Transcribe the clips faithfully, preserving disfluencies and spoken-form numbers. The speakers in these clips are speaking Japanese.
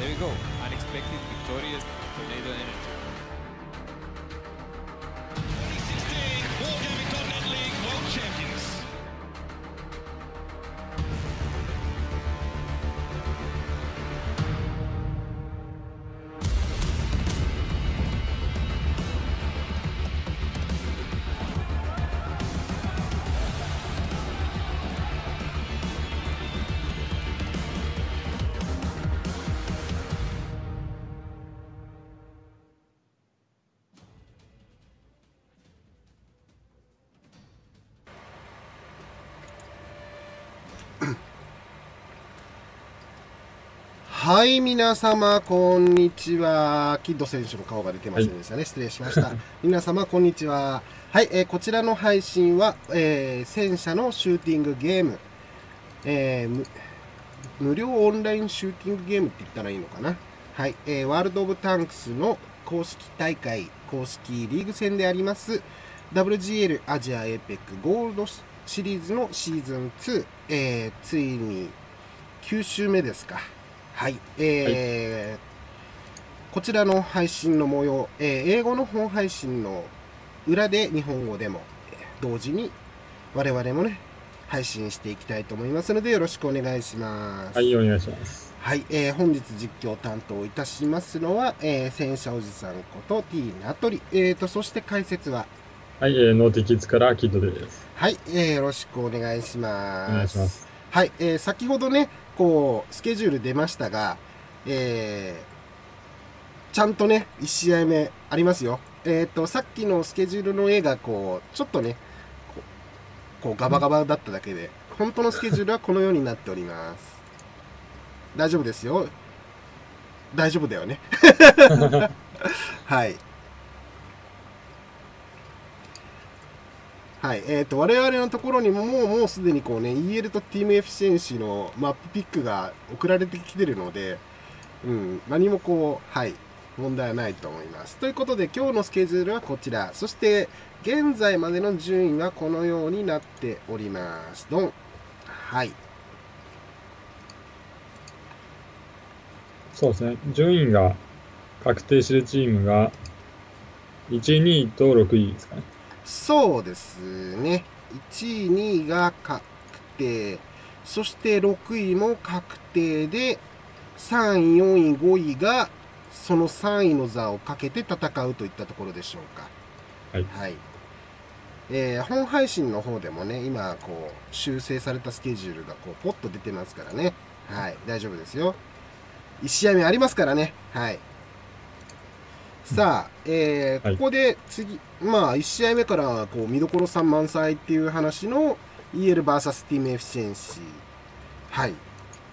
There you go. Unexpected victorious Tornado Energy. twenty sixteen Wargaming dot net League World Champions. はい、皆様、こんにちは。キッド選手の顔が出てませんでしたね。はい、失礼しました。皆様、こんにちは。はい、えー、こちらの配信は、えー、戦車のシューティングゲーム、えー無、無料オンラインシューティングゲームって言ったらいいのかな。はい、えー、ワールド・オブ・タンクスの公式大会、公式リーグ戦であります、ダブリュージーエル アジアエーペックゴールドシリーズのシーズンツー、えー、ついにきゅう週目ですか。はい、えーはい、こちらの配信の模様、えー、英語の本配信の裏で日本語でも同時に我々もね配信していきたいと思いますのでよろしくお願いします。 はい、お願いします。 はい、えー、本日実況担当いたしますのは、えー、戦車おじさんこと T ナトリ、えーとそして解説ははい、えー、ノーティキッズからキッドです。 はい、えー、よろしくお願いします。 お願いします。 はい、えー、先ほどねこうスケジュール出ましたが、えー、ちゃんとねいち試合目ありますよ。えっとさっきのスケジュールの絵がこうちょっとねこう、こうガバガバだっただけで本当のスケジュールはこのようになっております。大丈夫ですよ。大丈夫だよね。はい。はい、えーと我々のところにももうもうすでにこうね イーエル とチームエフィシェンシーのマップピックが送られてきてるので、うん、何もこうはい問題はないと思います。ということで今日のスケジュールはこちら、そして現在までの順位はこのようになっております。ドン。はい。 そうですね、順位が確定しているチームがいちい、にいとろくいですかね。 そうですね。いちい、にいが確定。そしてろくいも確定で、さんい、よんい、ごいがそのさんいの座をかけて戦うといったところでしょうか。 はい。 はい。えー、本配信の方でもね、今こう修正されたスケジュールがこうポッと出てますからね。はい、大丈夫ですよ。いち試合目ありますからね。はい。さあ、えー、ここで次、まあいち試合目からこう見どころさん満載っていう話の イーエルブイエス チームエフィシェンシー。はい。 う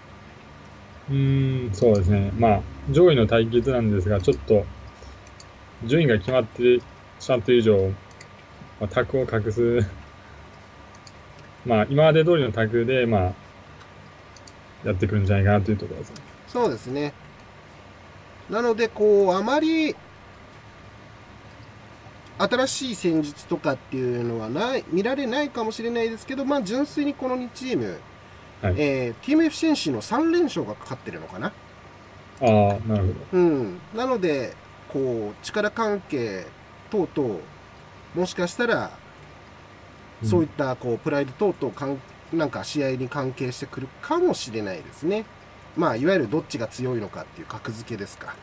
ーん、そうですね。まあ上位の対決なんですが、ちょっと順位が決まってしまっている以上、まあ、タクを隠す、まあ今まで通りのタクで、まあ、やってくるんじゃないかなというところですね。 そうですね。なので、こう、あまり、新しい戦術とかっていうのはない見られないかもしれないですけど、まあ、純粋にこのにチーム、はい、えー、チームエフィシェンシーのさん連勝がかかってるのかな。 ああ、なるほど。 うん。なので、こう、力関係等々、もしかしたら、そういった、こう、プライド等々かん、なんか試合に関係してくるかもしれないですね。まあ、いわゆるどっちが強いのかっていう格付けですか。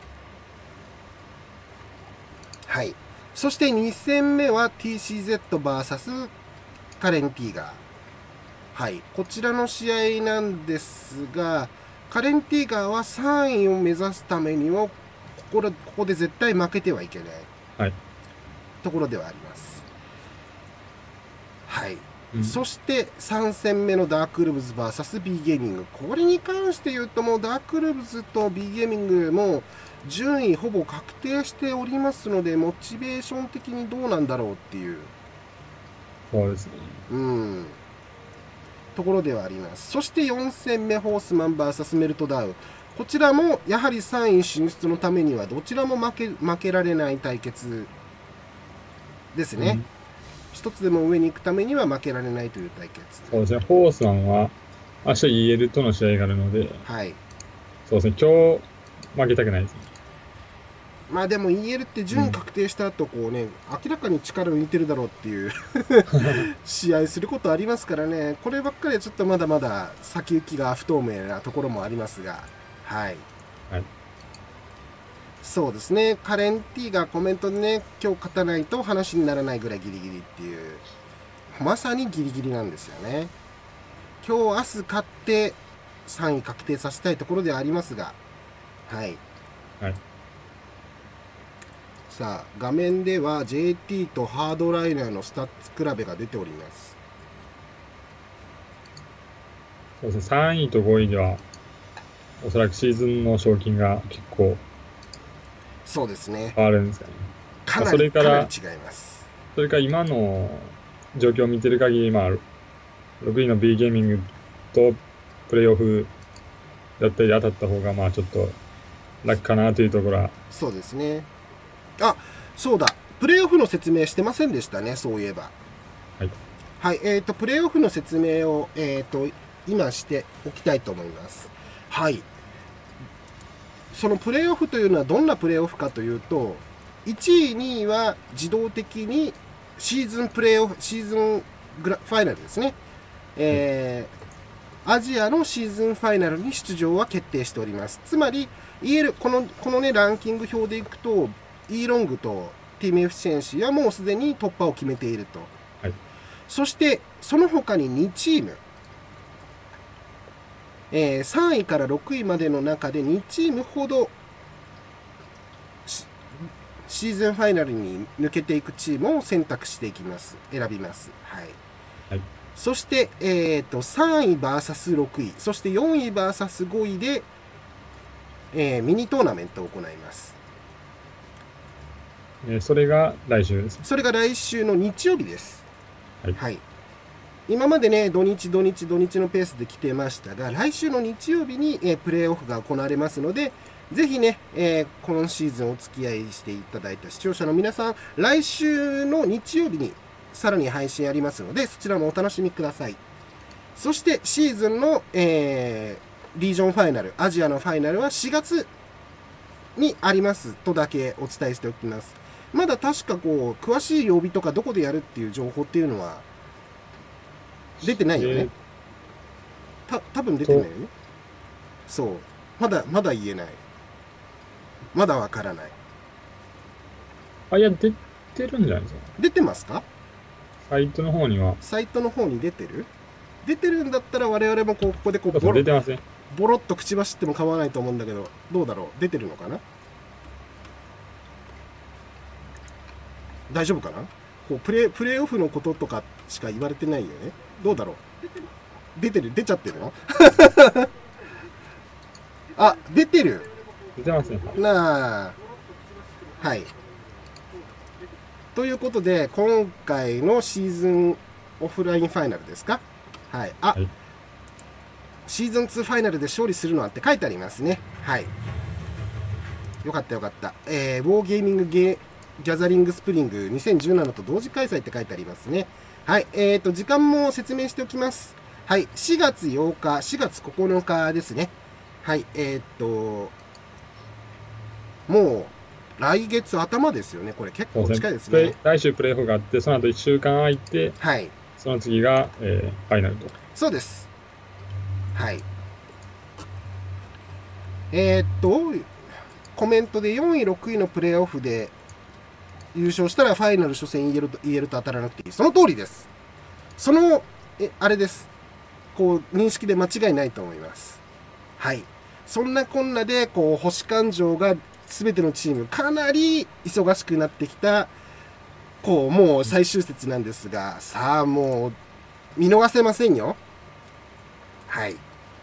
はい。そしてに戦目は ティーシーゼットブイエス カレンティーガー。はい。こちらの試合なんですが、カレンティーガーはさんいを目指すためには、ここで、ここで絶対負けてはいけない、 はい、 ところではあります。はい。 うん、 そしてさん戦目のダークルブズ ブイエス B ゲーミング。これに関して言うともうダークルブズと B ゲーミングも順位ほぼ確定しておりますので、モチベーション的にどうなんだろうっていう。 そうですね。 うん。ところではあります。そしてよん戦目ホースマン ブイエス メルトダウン。こちらもやはりさんい進出のためにはどちらも負け、負けられない対決ですね。うん、一つでも上に行くためには負けられないという対決。 そうですね。ホースマンは明日 イーエル との試合があるので、 はい。 そうですね。今日負けたくないですね。 まあでも イーエル って順位確定した後こうね、明らかに力を抜いてるだろうっていう試合することありますからね、こればっかりはちょっとまだまだ先行きが不透明なところもありますが、はい。 はい。 そうですね、カレンティがコメントでね、今日勝たないと話にならないぐらいギリギリっていう、まさにギリギリなんですよね。今日、明日勝ってさんい確定させたいところではありますが、はい。 はい。 さあ、画面では ジェーティー とハードライナーのスタッツ比べが出ております。 そうですね、さんいとごいでは、おそらくシーズンの賞金が結構そうですね。 変わるんですかね。 かなり、 それからかなり違います。 それから今の状況を見てる限り、まあ、ろくいの B ゲーミングとプレイオフだったり当たった方が、まあちょっと楽かなというところは。 そうですね。あ、そうだ。プレイオフの説明してませんでしたね、そういえば。 はい。 はい、えっと、プレイオフの説明を、えっと、今しておきたいと思います。はい。そのプレイオフというのはどんなプレイオフかというと、いちい、にいは自動的にシーズンプレイオフ、シーズングラファイナルですね。えー、アジアのシーズンファイナルに出場は決定しております。つまり、イーエル、この、このね、ランキング表でいくと、イーロングとティームエフシェンシーはもうすでに突破を決めていると。 はい。 そして、その他ににチーム。えー、さんいからろくいまでの中でにチームほどシーズンファイナルに抜けていくチームを選択していきます。選びます。はい。 はい、 そして、えーと、さんい ブイエスろくい、そしてよんい ブイエスごいで、えー、ミニトーナメントを行います。 えー、それが来週です。 それが来週の日曜日です。 はい。 はい、今までね、土日、土日、土日のペースで来てましたが、来週の日曜日に、えー、プレーオフが行われますので、ぜひね、えー、今シーズンお付き合いしていただいた視聴者の皆さん、来週の日曜日にさらに配信ありますので、そちらもお楽しみください。そしてシーズンの、えー、リージョンファイナル、アジアのファイナルはしがつにありますとだけお伝えしておきます。まだ確かこう、詳しい曜日とかどこでやるっていう情報っていうのは出てないよね。た多分出てないよね。そう。まだ、まだ言えない。まだわからない。 あ、いや、出てるんじゃないですか。 出てますか？ サイトの方には。 サイトの方に出てる？出てるんだったら我々もこうここでこうボロ出てません。 ボロっと口走っても構わないと思うんだけど、どうだろう？出てるのかな？大丈夫かな？こうプレイ、プレイオフのこととかしか言われてないよね。どうだろう？出てる？出ちゃってるの？あ、出てる。 出てますね。 なあ。はい。ということで、今回のシーズンオフラインファイナルですか？はい。あ、はい、シーズンツーファイナルで勝利するのはって書いてありますね。はい。よかったよかった。えー、ウォーゲーミングゲーギャザリングスプリングにせんじゅうななと同時開催って書いてありますね。はい。えっと、時間も説明しておきます。はい。しがつようか、しがつここのかですね。はい。えっと、もう来月頭ですよね。これ結構近いですね。 来週プレイオフがあって、その後いっしゅうかん空いて、 はい。 その次が、えー、ファイナルと。 そうです。はい。えー、っと、コメントでよんい、ろくいのプレーオフで優勝したらファイナル初戦 イーエル と、イーエル と当たらなくていい。その通りです。その、え、あれです。こう、認識で間違いないと思います。はい。そんなこんなで、こう、星勘定が全てのチームかなり忙しくなってきた、こう、もう最終節なんですが、さあもう、見逃せませんよ。はい。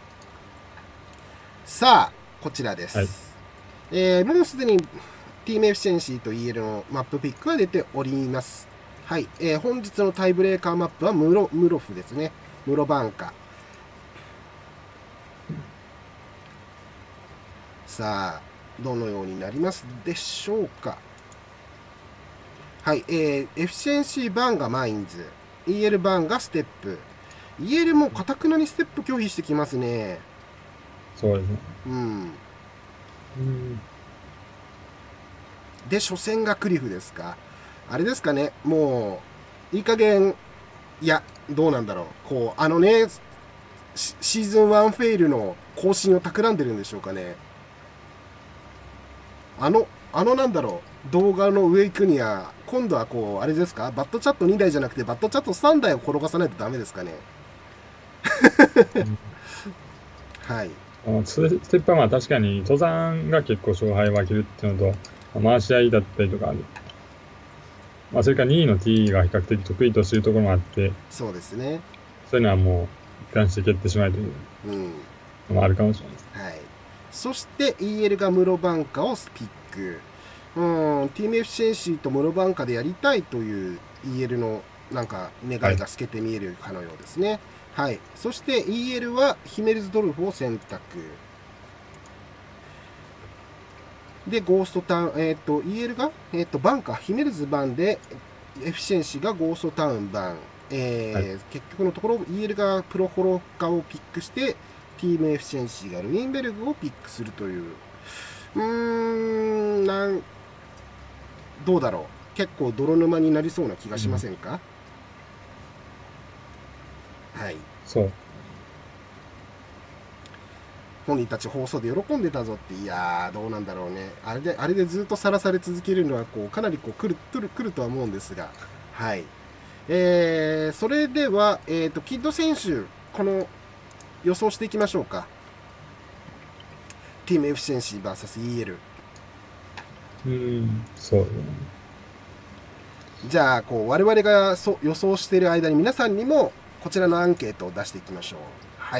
さあ、こちらです。はい、えー、もうすでに ティームエフシェンシーと イーエル のマップピックが出ております。はい。えー、本日のタイブレーカーマップはムロ、ムロフですね。ムロバンカ。さあ、どのようになりますでしょうか。はい。えー、エフシェンシー版がマインズ。イーエル 版がステップ。イーエル もかたくなにステップ拒否してきますね。 そうですね。 うん。 うんで、初戦がクリフですか。あれですかね、もう、いい加減、いや、どうなんだろう。こう、あのね、シーズンワンフェイルの更新を企んでるんでしょうかね。あの、あのなんだろう、動画の上行くには、今度はこう、あれですか、バットチャットにだいじゃなくて、バットチャットさんだいを転がさないとダメですかね。はい。 ステップはまあ確かに登山が結構勝敗を分けるっていうのと、回し合いだったりとかある。まあ、それからにいの T が比較的得意としているところもあって、 そうですね。 そういうのはもう一貫して蹴ってしまいというのもあるかもしれないです。 うん、はい。そして イーエル が室バンカをピック。うん、ティームエフシェンシーと室バンカでやりたいという イーエル のなんか願いが透けて見えるかのようですね。はい。はい、そして イーエル はヒメルズドルフを選択。で、ゴーストタウン、えっ、ー、と、イーエル が、えっ、ー、と、バンか、ヒメルズ版で、エフィシェンシーがゴーストタウン版、えーはい、結局のところ、イーエル がプロホロカをピックして、ティームエフィシェンシーがルインベルグをピックするという、うーん、なん、どうだろう。結構泥沼になりそうな気がしませんか？うん、はい。 そう。 本人たち放送で喜んでたぞって、いやー、どうなんだろうね。あれで、あれでずっとさらされ続けるのは、こう、かなりこう、来る、来る、来るとは思うんですが、はい。えー、それでは、えっと、キッド選手、この、予想していきましょうか。ティームエフィシェンシー ブイエスイーエル。 うーん、そうね。 じゃあ、こう、我々がそ予想している間に皆さんにも、こちらのアンケートを出していきましょう。はい。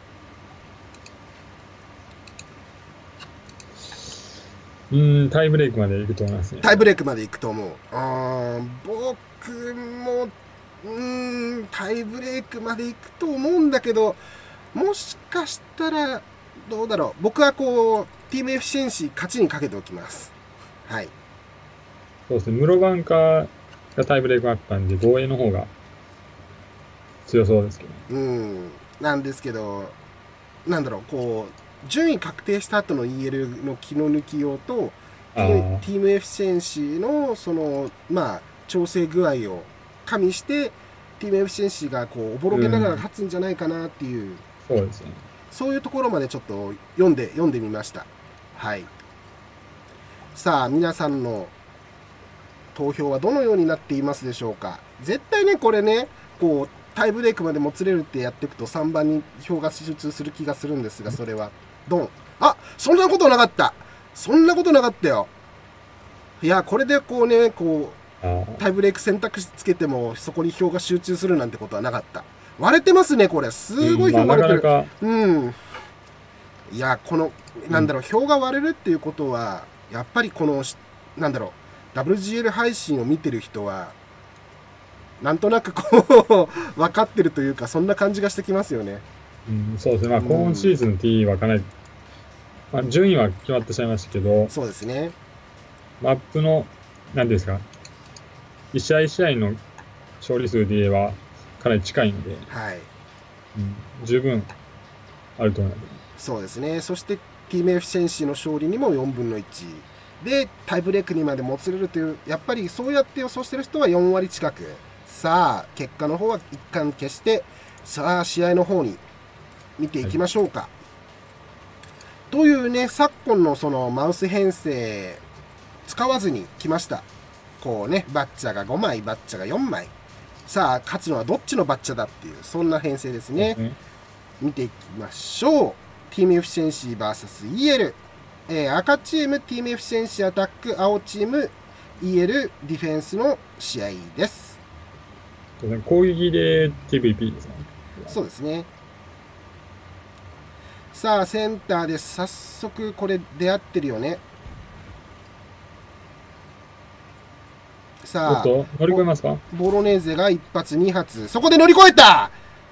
うーん、タイブレイクまで行くと思いますね。 タイブレイクまで行くと思う。あ僕も、うーん、タイブレイクまで行くと思うんだけど、もしかしたら、どうだろう。僕はこう、ティームエフィシェンシー勝ちにかけておきます。はい。 そうですね。室バンカーがタイブレイクあったんで、防衛の方が強そうですけど。 うん。なんですけど、なんだろう、こう、順位確定した後の イーエル の気の抜きようと、ティームエフィシェンシーの、その、まあ、調整具合を加味して、ティームエフィシェンシーがこう、おぼろげながら勝つんじゃないかなっていう、 うん、そうですね。 そういうところまでちょっと読んで、読んでみました。はい。さあ、皆さんの投票はどのようになっていますでしょうか。絶対ね、これね、こう、タイブレイクまでもつれるってやっていくとさんばんに票が集中する気がするんですが、それは、ドン。あ、そんなことなかった。そんなことなかったよ。いや、これでこうね、こう、タイブレイク選択肢つけても、そこに票が集中するなんてことはなかった。割れてますね、これ。すごい票割れてる。うん、まあ、なかなかうん。いや、この、なんだろう、票が割れるっていうことは、やっぱりこの、なんだろう、ダブリュージーエル 配信を見てる人は、なんとなくこう、分かってるというか、そんな感じがしてきますよね。 うん、そうですね。まあ、今シーズンの T はかなり、まあ、順位は決まってしまいましたけど、 そうですね。 マップの、何ですか、一試合一試合の勝利数で言えば、かなり近いので、 はい。 うん、十分あると思います。 そうですね。そして、ティームエフィシェンシーの勝利にもよんぶんのいち。で、タイブレークにまでもつれるという、やっぱりそうやって予想してる人はよんわり近く。さあ、結果の方は一貫消して、さあ、試合の方に見ていきましょうか。はい、というね、昨今のそのマウス編成、使わずに来ました。こうね、バッチャがごまい、バッチャがよんまい。さあ、勝つのはどっちのバッチャだっていう、そんな編成ですね。うん、見ていきましょう。ティームエフィシェンシー ブイエスイーエル。えー、赤チーム、ティームエフィシェンシーアタック、青チーム、イーエル ディフェンスの試合です。 攻撃で ティーブイピー ですね。 そうですね。さあ、センターで早速これ出会ってるよね。さあ、 乗り越えますか？ ボロネーゼが一発二発。そこで乗り越えた！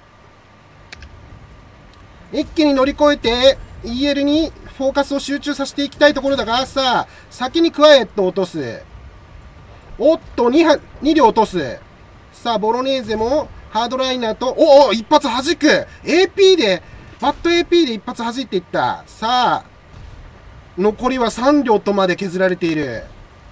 一気に乗り越えて、イーエル にフォーカスを集中させていきたいところだが、さあ、先にクワイエットを落とす。おっと、に, に両落とす。さあ、ボロネーゼもハードライナーと、おお、一発弾く !エーピー で、バット エーピー で一発弾いていった。さあ、残りはさん両とまで削られている。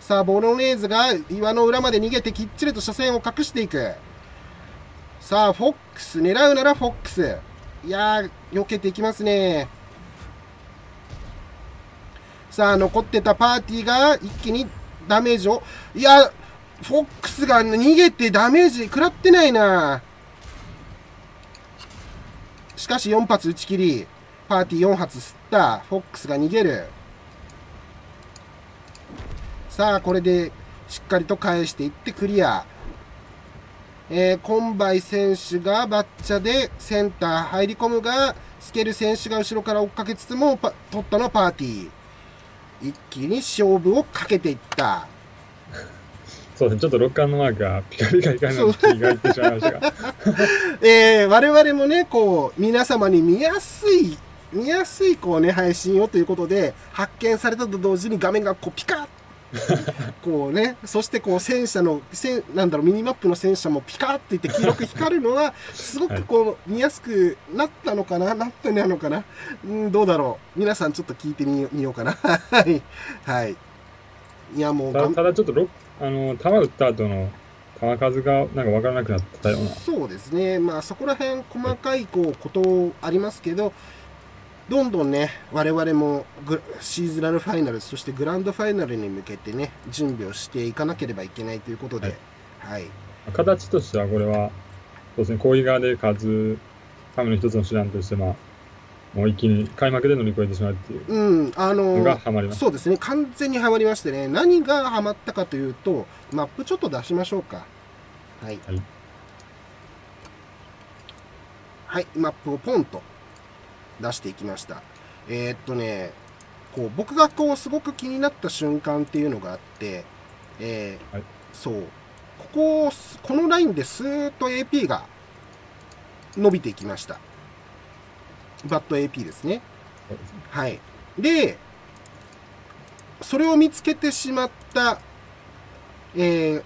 さあボロネーズが岩の裏まで逃げてきっちりと車線を隠していく。さあフォックス狙うならフォックス、いやー避けていきますね。さあ残ってたパーティーが一気にダメージを、いやフォックスが逃げてダメージ食らってないな。しかしよん発打ち切り、パーティーよん発吸った。フォックスが逃げる。さあこれでしっかりと返していってクリア。えー、コンバイ選手がバッチャでセンター入り込むが、スケル選手が後ろから追っかけつつも取ったのはパーティー。一気に勝負をかけていった。 そうですね、ちょっとロッカーのマークがピカピカピカになって気が入ってしまいましたが、 えー、我々もねこう皆様に見やすい見やすいこうね配信をということで発見されたと同時に画面がこうピカッこうね、そしてこう戦車の戦なんだろうミニマップの戦車もピカッっていって黄色く光るのはすごくこう見やすくなったのかな、なってないのかな、うん、どうだろう、皆さんちょっと聞いてみようかなはいはい。いやもうたただちょっとロあの弾打った後の弾数がなんか分からなくなったような。 そうですね、まあそこら辺細かいこうことありますけど、どんどんね我々もグシーズナルファイナル、そしてグランドファイナルに向けてね準備をしていかなければいけないということで、はい、はい、 形としてはこれはそうですね、攻撃側で勝つための一つの手段として、まあもう一気に開幕で乗り越えてしまうっていううん、あののがハマります。 そうですね、完全にハマりましてね、何がハマったかというと、マップちょっと出しましょうか。はい。はい、はい、マップをポンと出していきました。えー、っとね、こう僕がこうすごく気になった瞬間っていうのがあって、えーはい、そう、ここ、このラインでスーッと エーピー が伸びていきました。バッド エーピー ですね。はい。で、それを見つけてしまった、えー、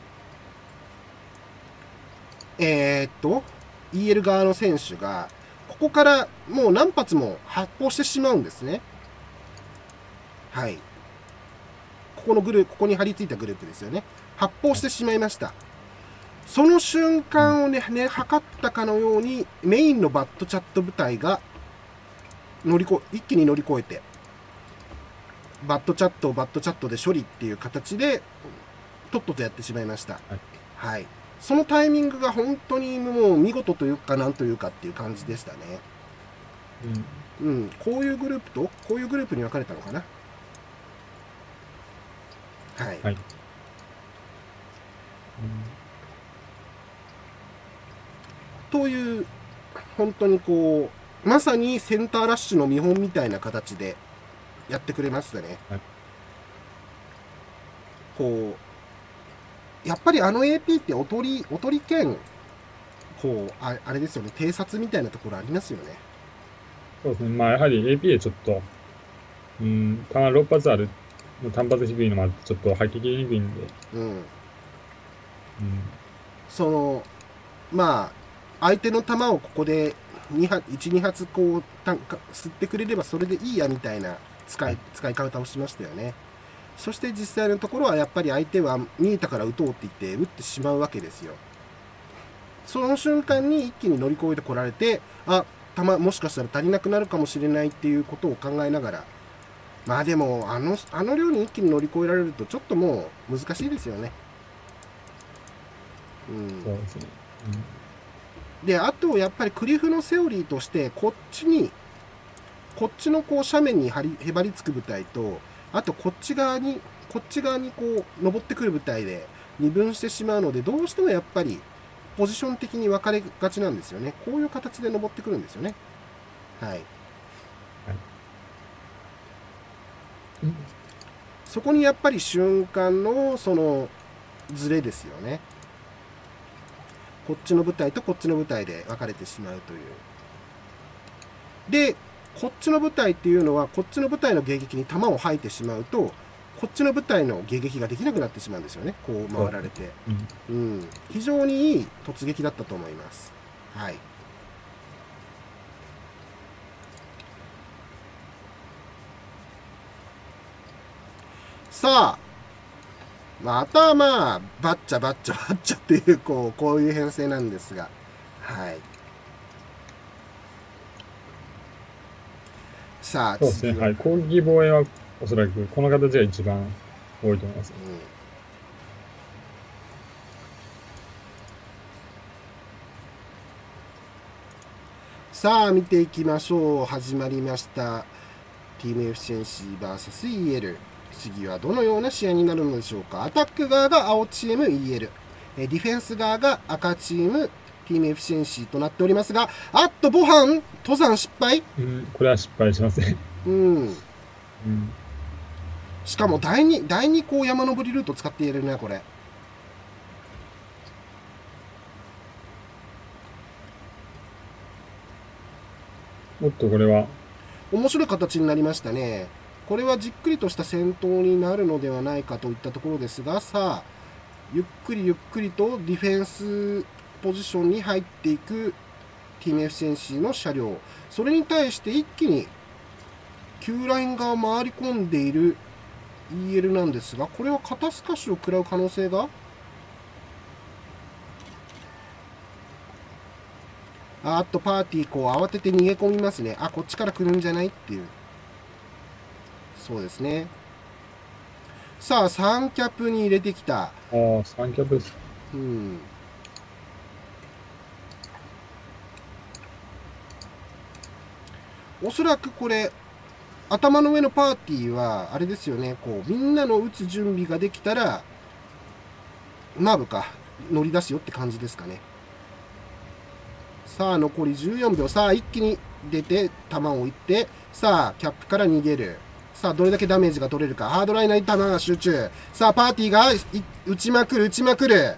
えー、っと、イーエル 側の選手が、ここからもう何発も発砲してしまうんですね。はい。ここのグループ、ここに張り付いたグループですよね。発砲してしまいました。その瞬間をね、ね、測ったかのように、メインのバッドチャット部隊が、乗りこ一気に乗り越えてバッドチャットをバッドチャットで処理っていう形でとっととやってしまいました。はい、はい、そのタイミングが本当にもう見事というかなんというかっていう感じでしたね。うん、うん、こういうグループとこういうグループに分かれたのかな。はい、はい、うん、という本当にこうまさにセンターラッシュの見本みたいな形でやってくれましたね。はい、こうやっぱりあの エーピー っておとりおとり兼こう あ, あれですよね、偵察みたいなところありますよね。 そうですね、まあやはり エーピー でちょっとうん弾ろっ発ある単発低いのもあってちょっと吐き切りにくいんで、うん、うん、 そのまあ相手の弾をここでいち、に発こう吸ってくれればそれでいいやみたいな使い、使い方をしましたよね。そして実際のところはやっぱり相手は見えたから撃とうって言って撃ってしまうわけですよ。その瞬間に一気に乗り越えてこられて、あ、弾もしかしたら足りなくなるかもしれないっていうことを考えながら、まあでもあの、あの量に一気に乗り越えられるとちょっともう難しいですよね。うん、そうですね。うんで、あとやっぱりクリフのセオリーとしてこっちにこっちのこう斜面に張りへばりつく部隊と、あとこっち側にこっち側にこう登ってくる部隊で二分してしまうので、どうしてもやっぱりポジション的に分かれがちなんですよね。こういう形で登ってくるんですよね。はい、はい、そこにやっぱり瞬間のそのズレですよね。こっちの部隊とこっちの部隊で分かれてしまうという。で、こっちの部隊っていうのは、こっちの部隊の迎撃に弾を吐いてしまうと、こっちの部隊の迎撃ができなくなってしまうんですよね。こう回られて。うん、うん、非常にいい突撃だったと思います。はい。さあ、 まあ、あとはまあ、バッチャバッチャバッチャっていう、こう、こういう編成なんですが、はい。さあ、 そうですね。 次はい。攻撃防衛はおそらくこの形が一番多いと思います。 うんさあ、見ていきましょう。始まりました。ティームエフシェンシー ブイエスイーエル。次はどのような試合になるのでしょうか。アタック側が青チーム イーエル。ディフェンス側が赤チームティームエフシェンシーとなっておりますが、あっと、ボハン、登山失敗。 うん、これは失敗しますね。 うん。 うん。 しかも第二、第二こう山登りルート使っているね、これ。 おっと、これは、 面白い形になりましたね。これはじっくりとした戦闘になるのではないかといったところですが、さあ、ゆっくりゆっくりとディフェンスポジションに入っていくティームエフシェンシーの車両。それに対して一気に旧ラインが回り込んでいる イーエル なんですが、これは肩透かしを食らう可能性があーっと、パーティーこう慌てて逃げ込みますね。あ、こっちから来るんじゃないっていう。そうですね。さあ、さんキャップに入れてきた。 ああ、さんキャップです。 うん。おそらくこれ、頭の上のパーティーは、あれですよね、こう、みんなの打つ準備ができたら、マーブか、乗り出すよって感じですかね。さあ、残りじゅうよんびょう。さあ、一気に出て、球を置いて、さあ、キャップから逃げる。さあ、どれだけダメージが取れるか。ハードライナーに球が集中。さあ、パーティーが打ちまくる、打ちまくる。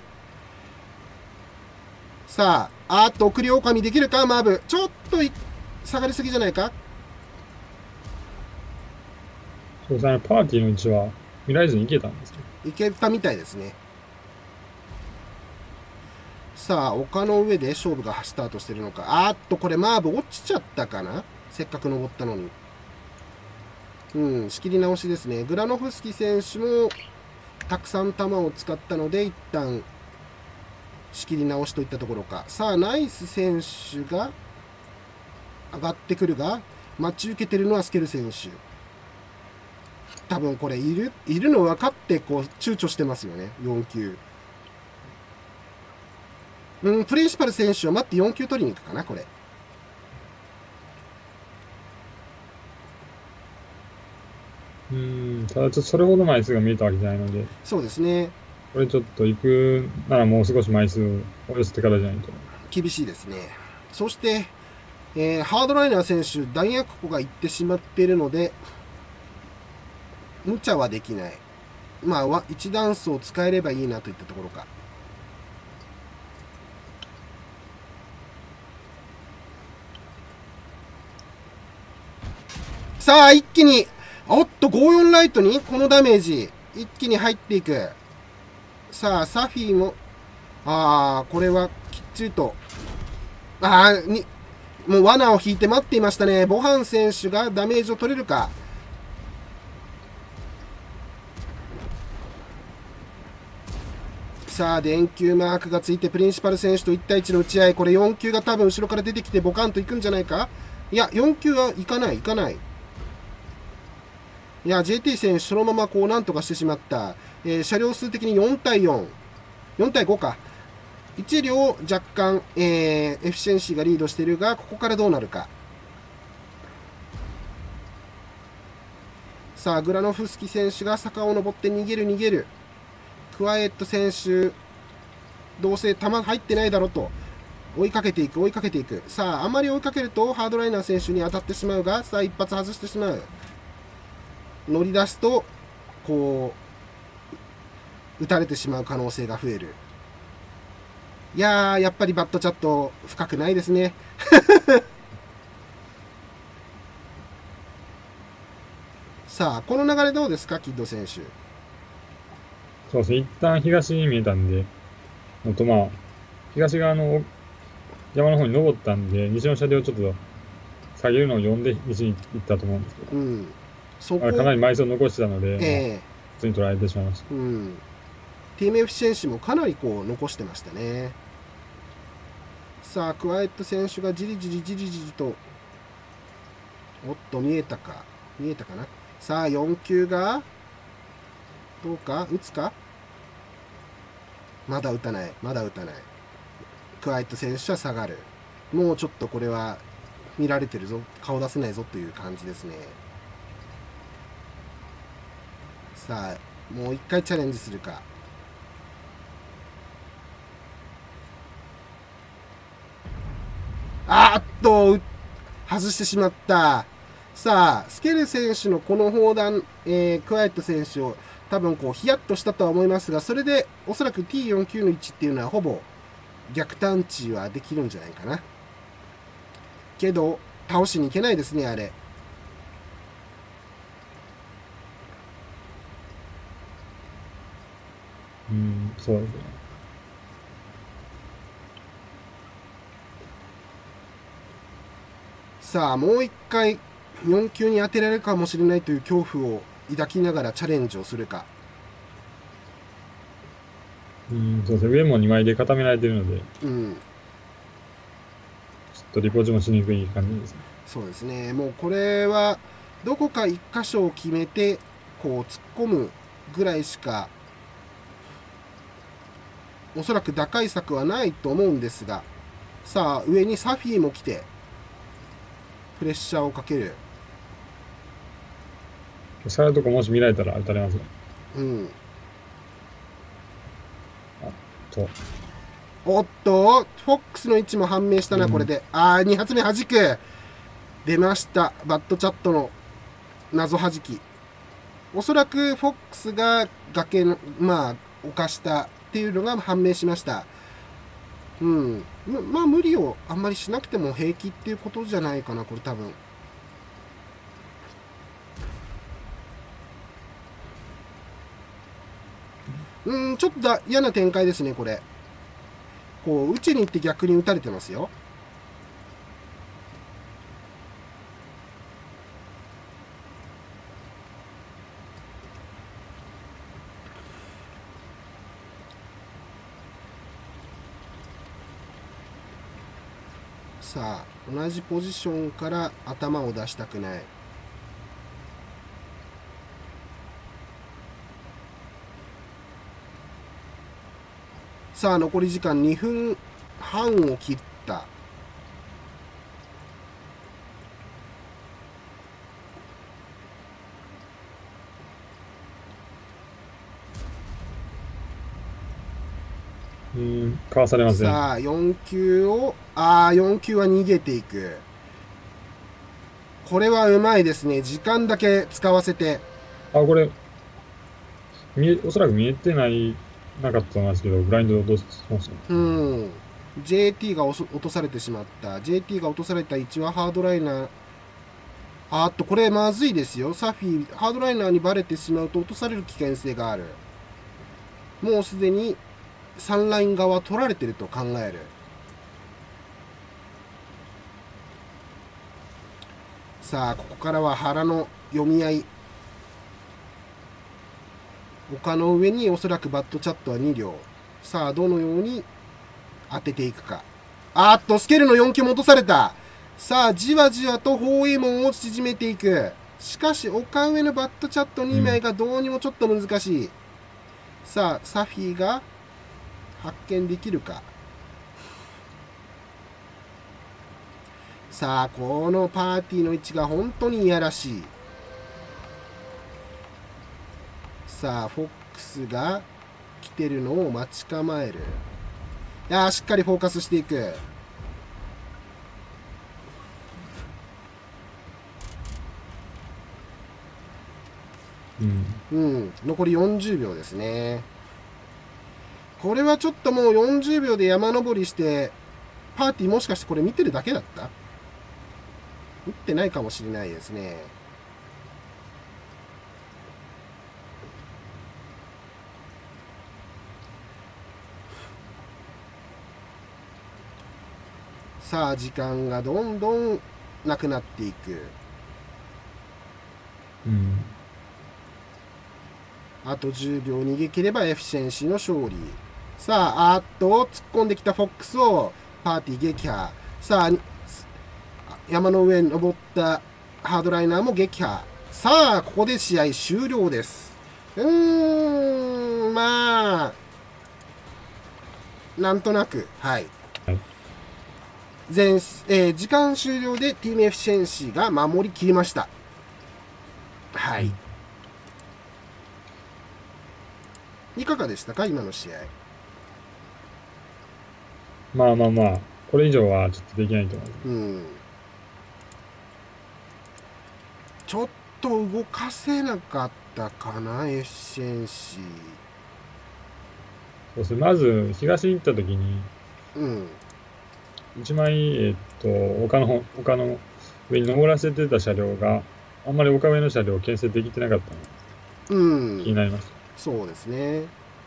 さあ、あーっと、送り狼できるか、マーブ。ちょっと下がりすぎじゃないか。 そうですね、パーティーのうちは見られずにいけたんですね。 いけたみたいですね。さあ、丘の上で勝負がスタートしてるのか。あーっと、これマーブ落ちちゃったかな、せっかく登ったのに。うん、仕切り直しですね。グラノフスキ選手もたくさん球を使ったので、一旦仕切り直しといったところか。さあ、ナイス選手が上がってくるが、待ち受けてるのはスケル選手。多分これいる、いるの分かって、こう、躊躇してますよね、よん球。うん、プリンシパル選手は待ってよん球取りに行くかな、これ。 うーん、ただちょっとそれほど枚数が見えたわけじゃないので、 そうですね。 これちょっと行くならもう少し枚数を寄せてからじゃないと。 厳しいですね。そして、えーハードライナー選手、弾薬庫が行ってしまっているので、無茶はできない。まあ、一段層使えればいいなといったところか。さあ、一気に、おっと、ごじゅうよんライトにこのダメージ、一気に入っていく。さあ、サフィーも、ああ、これはきっちりと、ああ、に、もう罠を引いて待っていましたね。ボハン選手がダメージを取れるか。さあ、電球マークがついて、プリンシパル選手といち対いちの打ち合い。これよん球が多分後ろから出てきて、ボカンといくんじゃないか。いや、よん球はいかない、いかない。いや、ジェーティー 選手、そのままこう、なんとかしてしまった。えー、車両数的によん対よん。よん対ごか。いち両若干、えー、エフィシェンシーがリードしているが、ここからどうなるか。さあ、グラノフスキ選手が坂を登って逃げる逃げる。クワイエット選手、どうせ球入ってないだろうと。追いかけていく、追いかけていく。さあ、あまり追いかけるとハードライナー選手に当たってしまうが、さあ、一発外してしまう。乗り出すと、こう、打たれてしまう可能性が増える。いやー、やっぱりバットチャット深くないですね。さあ、この流れどうですか、キッド選手。 そうですね、一旦東に見えたんで、あとまあ、東側の山の方に登ったんで、西の車両をちょっと下げるのを読んで西に行ったと思うんですけど、 うん。そこあれかなり枚数を残してたので、 ええ普通に取られてしまいました。 うん。 ティームエフシェンシーもかなりこう残してましたね。さあクワイエット選手がじりじりじりじりと、おっと見えたか見えたかな。さあよん球がどうか、打つか、まだ打たないまだ打たない。クワイエット選手は下がる。もうちょっとこれは見られてるぞ、顔出せないぞという感じですね。さあもう一回チャレンジするか。あーっと外してしまった。さあスケル選手のこの砲弾、えー、クワイエット選手を多分こうヒヤッとしたとは思いますが、それでおそらく ティーよんじゅうきゅう の位置っていうのはほぼ逆探知はできるんじゃないかな。けど倒しにいけないですね、あれ。 うん、そうですね。 さあもう一回よん球に当てられるかもしれないという恐怖を抱きながらチャレンジをするか。 うん、そうですね。上もにまいで固められてるので、 うん、 ちょっとリポーチもしにくい感じですね。 そうですね。もうこれはどこか一箇所を決めてこう突っ込むぐらいしかおそらく打開策はないと思うんですが、さあ上にサフィーも来てプレッシャーをかける。 さらとこもし見られたら打たれますね。 うん。 と。 おっとフォックスの位置も判明したな、 うん、 これで。ああに発目弾く。出ましたバッドチャットの謎弾き。おそらくフォックスが崖のまあ犯したっていうのが判明しました。うん、ま、まあ無理をあんまりしなくても平気っていうことじゃないかな、これ多分。うん、ちょっとだ嫌な展開ですね、これ。こう打ちに行って逆に打たれてますよ。さあ同じポジションから頭を出したくない。さあ残り時間にふんはんを切った。 うん、かわされますね。 さあよん球をああよん球は逃げていく。これはうまいですね。時間だけ使わせて。 あ、これ見えおそらく見えてないなかったと思いますけど、ブラインドどうしました？ うん ジェーティー が落とされてしまった。 ジェーティー が落とされた位置はハードライナー。あっとこれまずいですよ。サフィーハードライナーにバレてしまうと落とされる危険性がある。もうすでにさんライン側取られてると考える。さあここからは腹の読み合い。丘の上におそらくバッドチャットはに両。さあどのように当てていくか。あーっとスケルのよん球も落とされた。さあじわじわと包囲網を縮めていく。しかし丘上のバッドチャットにまいがどうにもちょっと難しい、うん、さあサフィーが発見できるか。さあこのパーティーの位置が本当にいやらしい。さあフォックスが来てるのを待ち構える。いやーしっかりフォーカスしていく。 うん、 うん、残りよんじゅうびょうですね。これはちょっともうよんじゅうびょうで山登りしてパーティーもしかしてこれ見てるだけだった？打ってないかもしれないですね。さあ時間がどんどんなくなっていく。 うん、 あとじゅうびょう逃げ切ればエフィシェンシーの勝利。さあ、あっと、突っ込んできたフォックスをパーティー撃破。さあ、山の上に登ったハードライナーも撃破。さあ、ここで試合終了です。うーん、まあ、なんとなく、はい。前、えー、時間終了でティームエフィシェンシーが守りきりました。はい。いかがでしたか、今の試合。 まあまあまあ、これ以上はちょっとできないと思います。 うん。ちょっと動かせなかったかな、エフィシェンシー。 そうですね、まず東に行った時に、 うん。 一枚、えっと、丘の、丘の上に登らせてた車両が、あんまり丘上の車両を牽制できてなかったのうん。 気になりました。 そうですね。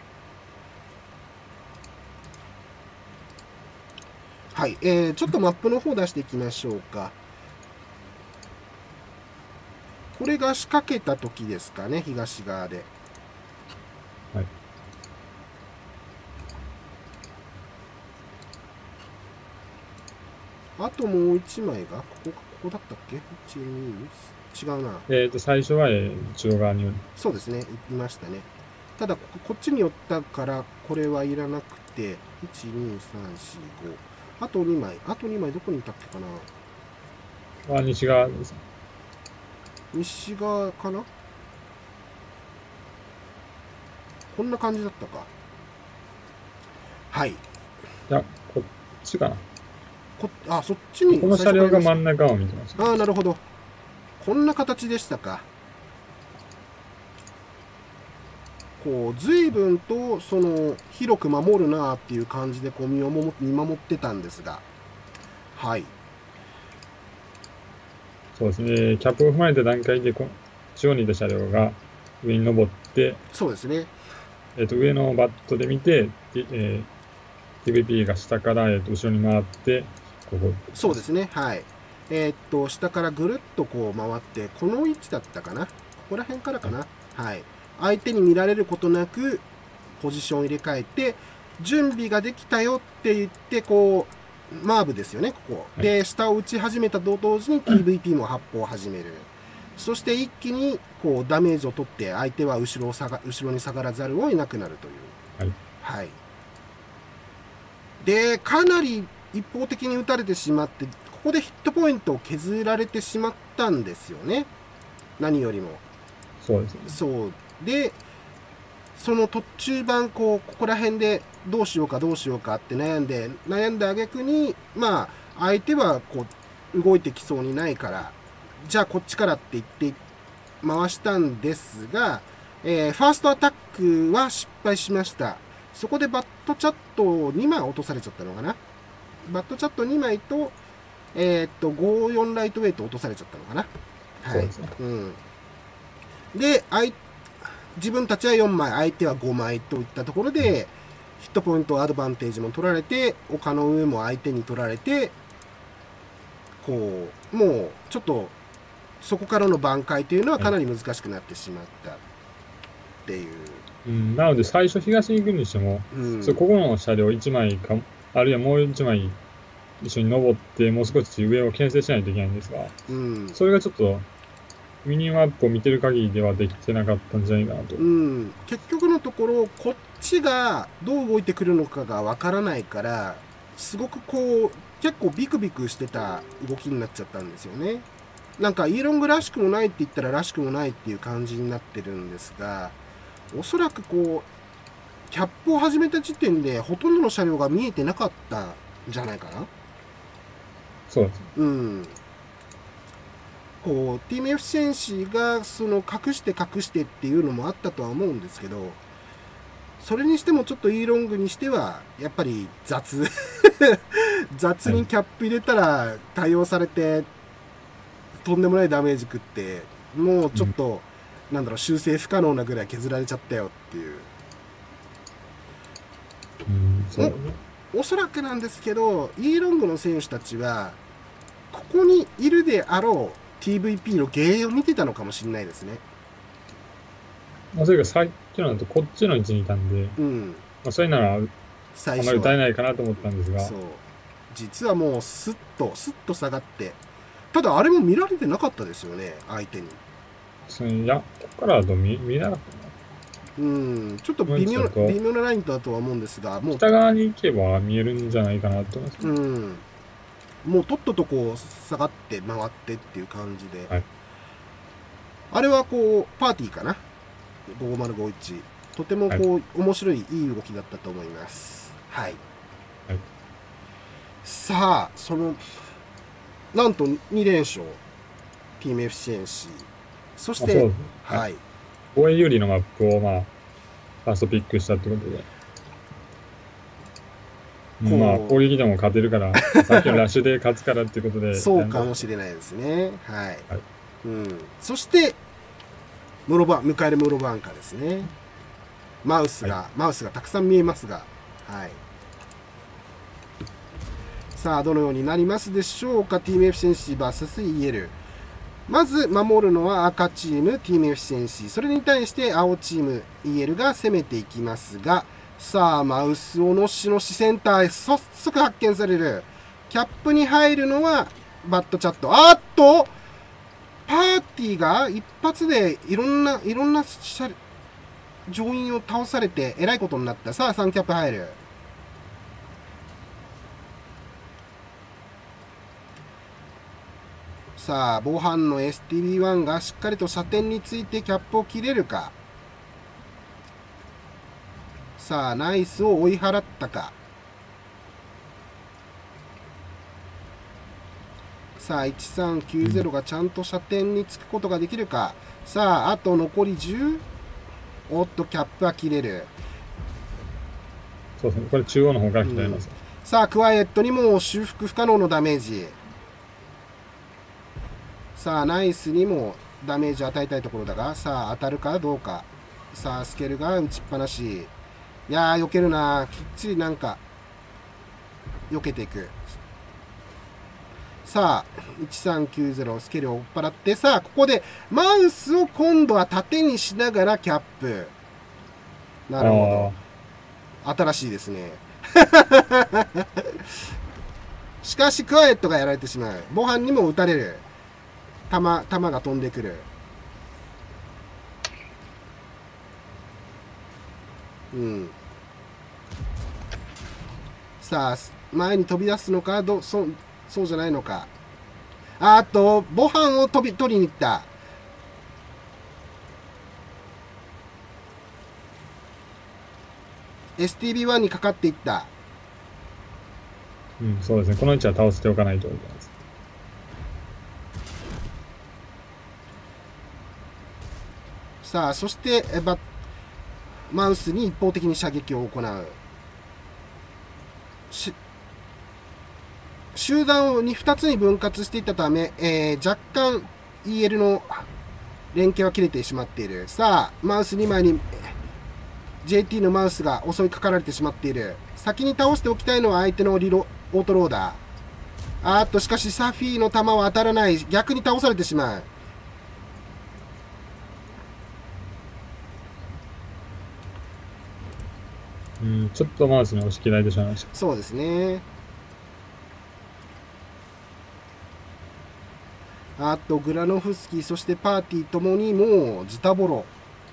はい、えー、ちょっとマップの方出していきましょうか。これが仕掛けた時ですかね、東側で。 はい。 あともう一枚が、ここ、ここだったっけ ?いち、に、違うな。 えっと、最初は、えー、中央側に。 そうですね、いましたね。ただこ、こっちに寄ったから、これはいらなくて、いち、に、さん、よん、ご。あとにまい。あとにまいどこにいたっけかな。 は西側です。 西側かな。こんな感じだったか。はい。いや、こっちかな。 こあ、そっちに。 この車両が真ん中を見てました。 ああ、なるほど。こんな形でしたか。こう、随分と、その、広く守るなっていう感じで、こう見守、見守ってたんですが。はい。 そうですね。キャップを踏まえた段階で、こ中央にいた車両が上に登って、 そうですね。 えっと、上のバットで見て、えー、ティーブイピー が下から、えっと、後ろに回って、ここ。 そうですね。はい。えー、っと、下からぐるっとこう回って、この位置だったかな。ここら辺からかな。はい。相手に見られることなく、ポジションを入れ替えて、準備ができたよって言って、こう、マーブですよね、ここ。 はい、 で、下を打ち始めたと同時に ティーブイピー も発砲を始める。そして一気に、こう、ダメージを取って、相手は後ろを下が、後ろに下がらざるを得なくなるという。 はい。 はい。で、かなり一方的に打たれてしまって、ここでヒットポイントを削られてしまったんですよね。何よりも。 そうですね。 そう。で、その途中盤、こう、ここら辺でどうしようかどうしようかって悩んで、悩んであげくに、まあ、相手はこう、動いてきそうにないから、じゃあこっちからって言って回したんですが、えー、ファーストアタックは失敗しました。そこでバットチャットをにまい落とされちゃったのかな。バットチャットにまいと、えー、っと、ごじゅうよんライトウェイト落とされちゃったのかな。はい。 そうですね。 うん。で、相自分たちはよんまい、相手はごまいといったところで、ヒットポイントアドバンテージも取られて、丘の上も相手に取られて、こう、もうちょっと、そこからの挽回というのはかなり難しくなってしまったっていう。 うん、なので、最初東に行くにしても、 うん、 そここの車両いちまいか、あるいはもういちまい一緒に登って、もう少し上を牽制しないといけないんですが、 うん、 それがちょっと、ミニマップを見てる限りではできてなかったんじゃないかなと。 うん、結局のところ、こっちがどう動いてくるのかがわからないから、すごくこう、結構ビクビクしてた動きになっちゃったんですよね。なんかイーロングらしくもないって言ったららしくもないっていう感じになってるんですが、おそらくこう、キャップを始めた時点でほとんどの車両が見えてなかったんじゃないかな。 そうです。 うん。こう、ティームエフィシェンシーがその隠して隠してっていうのもあったとは思うんですけど、それにしてもちょっとイーロングにしては、やっぱり雑。雑にキャップ入れたら対応されて、とんでもないダメージ食って、もうちょっと、うん、なんだろう、修正不可能なぐらい削られちゃったよっていう。 うん、そうね。 おそらくなんですけど、イーロングの選手たちは、ここにいるであろう ティーブイピー の原因を見てたのかもしれないですね。 まあ、それがさっきのだとこっちの位置にいたんで、 うん、 まあ、それならあ最初はまり歌えないかなと思ったんですが、 そう実はもうスッとスッと下がって、ただあれも見られてなかったですよね、相手に。 そのいや、ここからだと見見えなかったな。 うん、ちょっと微妙なうんちょっと微妙なラインだとは思うんですが、もう、 北側に行けば見えるんじゃないかなと思います、 うん、もうとっととこう下がって回ってっていう感じで、 はい、 あれはこうパーティーかな、ごーまるごいち、とてもこう、 はい、 面白いいい動きだったと思います。はい。 はい、 さあ、そのなんとに連勝、チームエフシェンシー、そして、 あそうですね、 はい、 はい、防衛有利のマップを、まあ、ファーストピックしたってことで、 こうまあ、攻撃でも勝てるから、さっきのラッシュで勝つからってことで、 そうかもしれないですね。はい。 はい、 うん、そして、ムロバ迎えるムロバンカですね。マウスが、はい、マウスがたくさん見えますが、はい。さあ、どのようになりますでしょうか、ティームエフシェンシー ブイエスイーエル。まず守るのは赤チーム、ティームエフシェンシー。それに対して青チーム、イーエル が攻めていきますが、さあ、マウスをのしのしセンターへ早速発見される。キャップに入るのはバッドチャット。あっとパーティーが一発でいろんな、いろんな乗員を倒されてえらいことになった。さあ、さんキャップ入る。さあ、防犯の エスティービーワン がしっかりと射点についてキャップを切れるか。さあ、ナイスを追い払ったか。さあ、いちさんきゅうゼロがちゃんと射点につくことができるか。さあ、あと残りじゅう。おっと、キャップは切れる。 そうですね、これ中央の方から来てあります、うん。 さあ、クワイエットにも修復不可能のダメージ。さあ、ナイスにもダメージを与えたいところだが、さあ、当たるかどうか。さあ、スケルが打ちっぱなし。いやー、避けるな。きっちりなんか、避けていく。さあ、いちさんきゅうゼロ、スケルを追っ払って、さあ、ここで、マウスを今度は縦にしながらキャップ。なるほど。新しいですね。しかし、クワイエットがやられてしまう。防犯にも撃たれる。弾、弾が飛んでくる。うん。さあ、前に飛び出すのか、どそそうじゃないのか。あと、防犯を飛び取りに行った。エスティービーワン にかかっていった。 うん、そうですね。この位置は倒しておかないといけないです。 さあ、そしてバマウスに一方的に射撃を行う。し集団にふたつに分割していったため、えー、若干 イーエル の連携は切れてしまっている。さあ、マウスにまいに ジェーティー のマウスが襲いかかられてしまっている。先に倒しておきたいのは相手のリロオートローダー。あーっと、しかしサフィーの弾は当たらない。逆に倒されてしまう。 うん、ちょっとマウスに押し切られてしまいました。 そうですね。あとグラノフスキー、そしてパーティーともにもうズタボロ。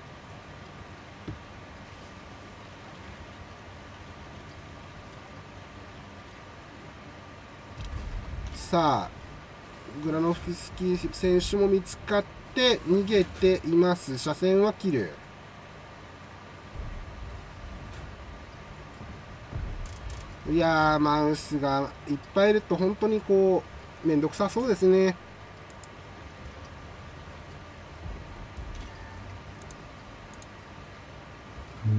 さあ、グラノフスキー選手も見つかって逃げています。車線は切る。いやー、マウスがいっぱいいると本当にこうめんどくさそうですね。 うん、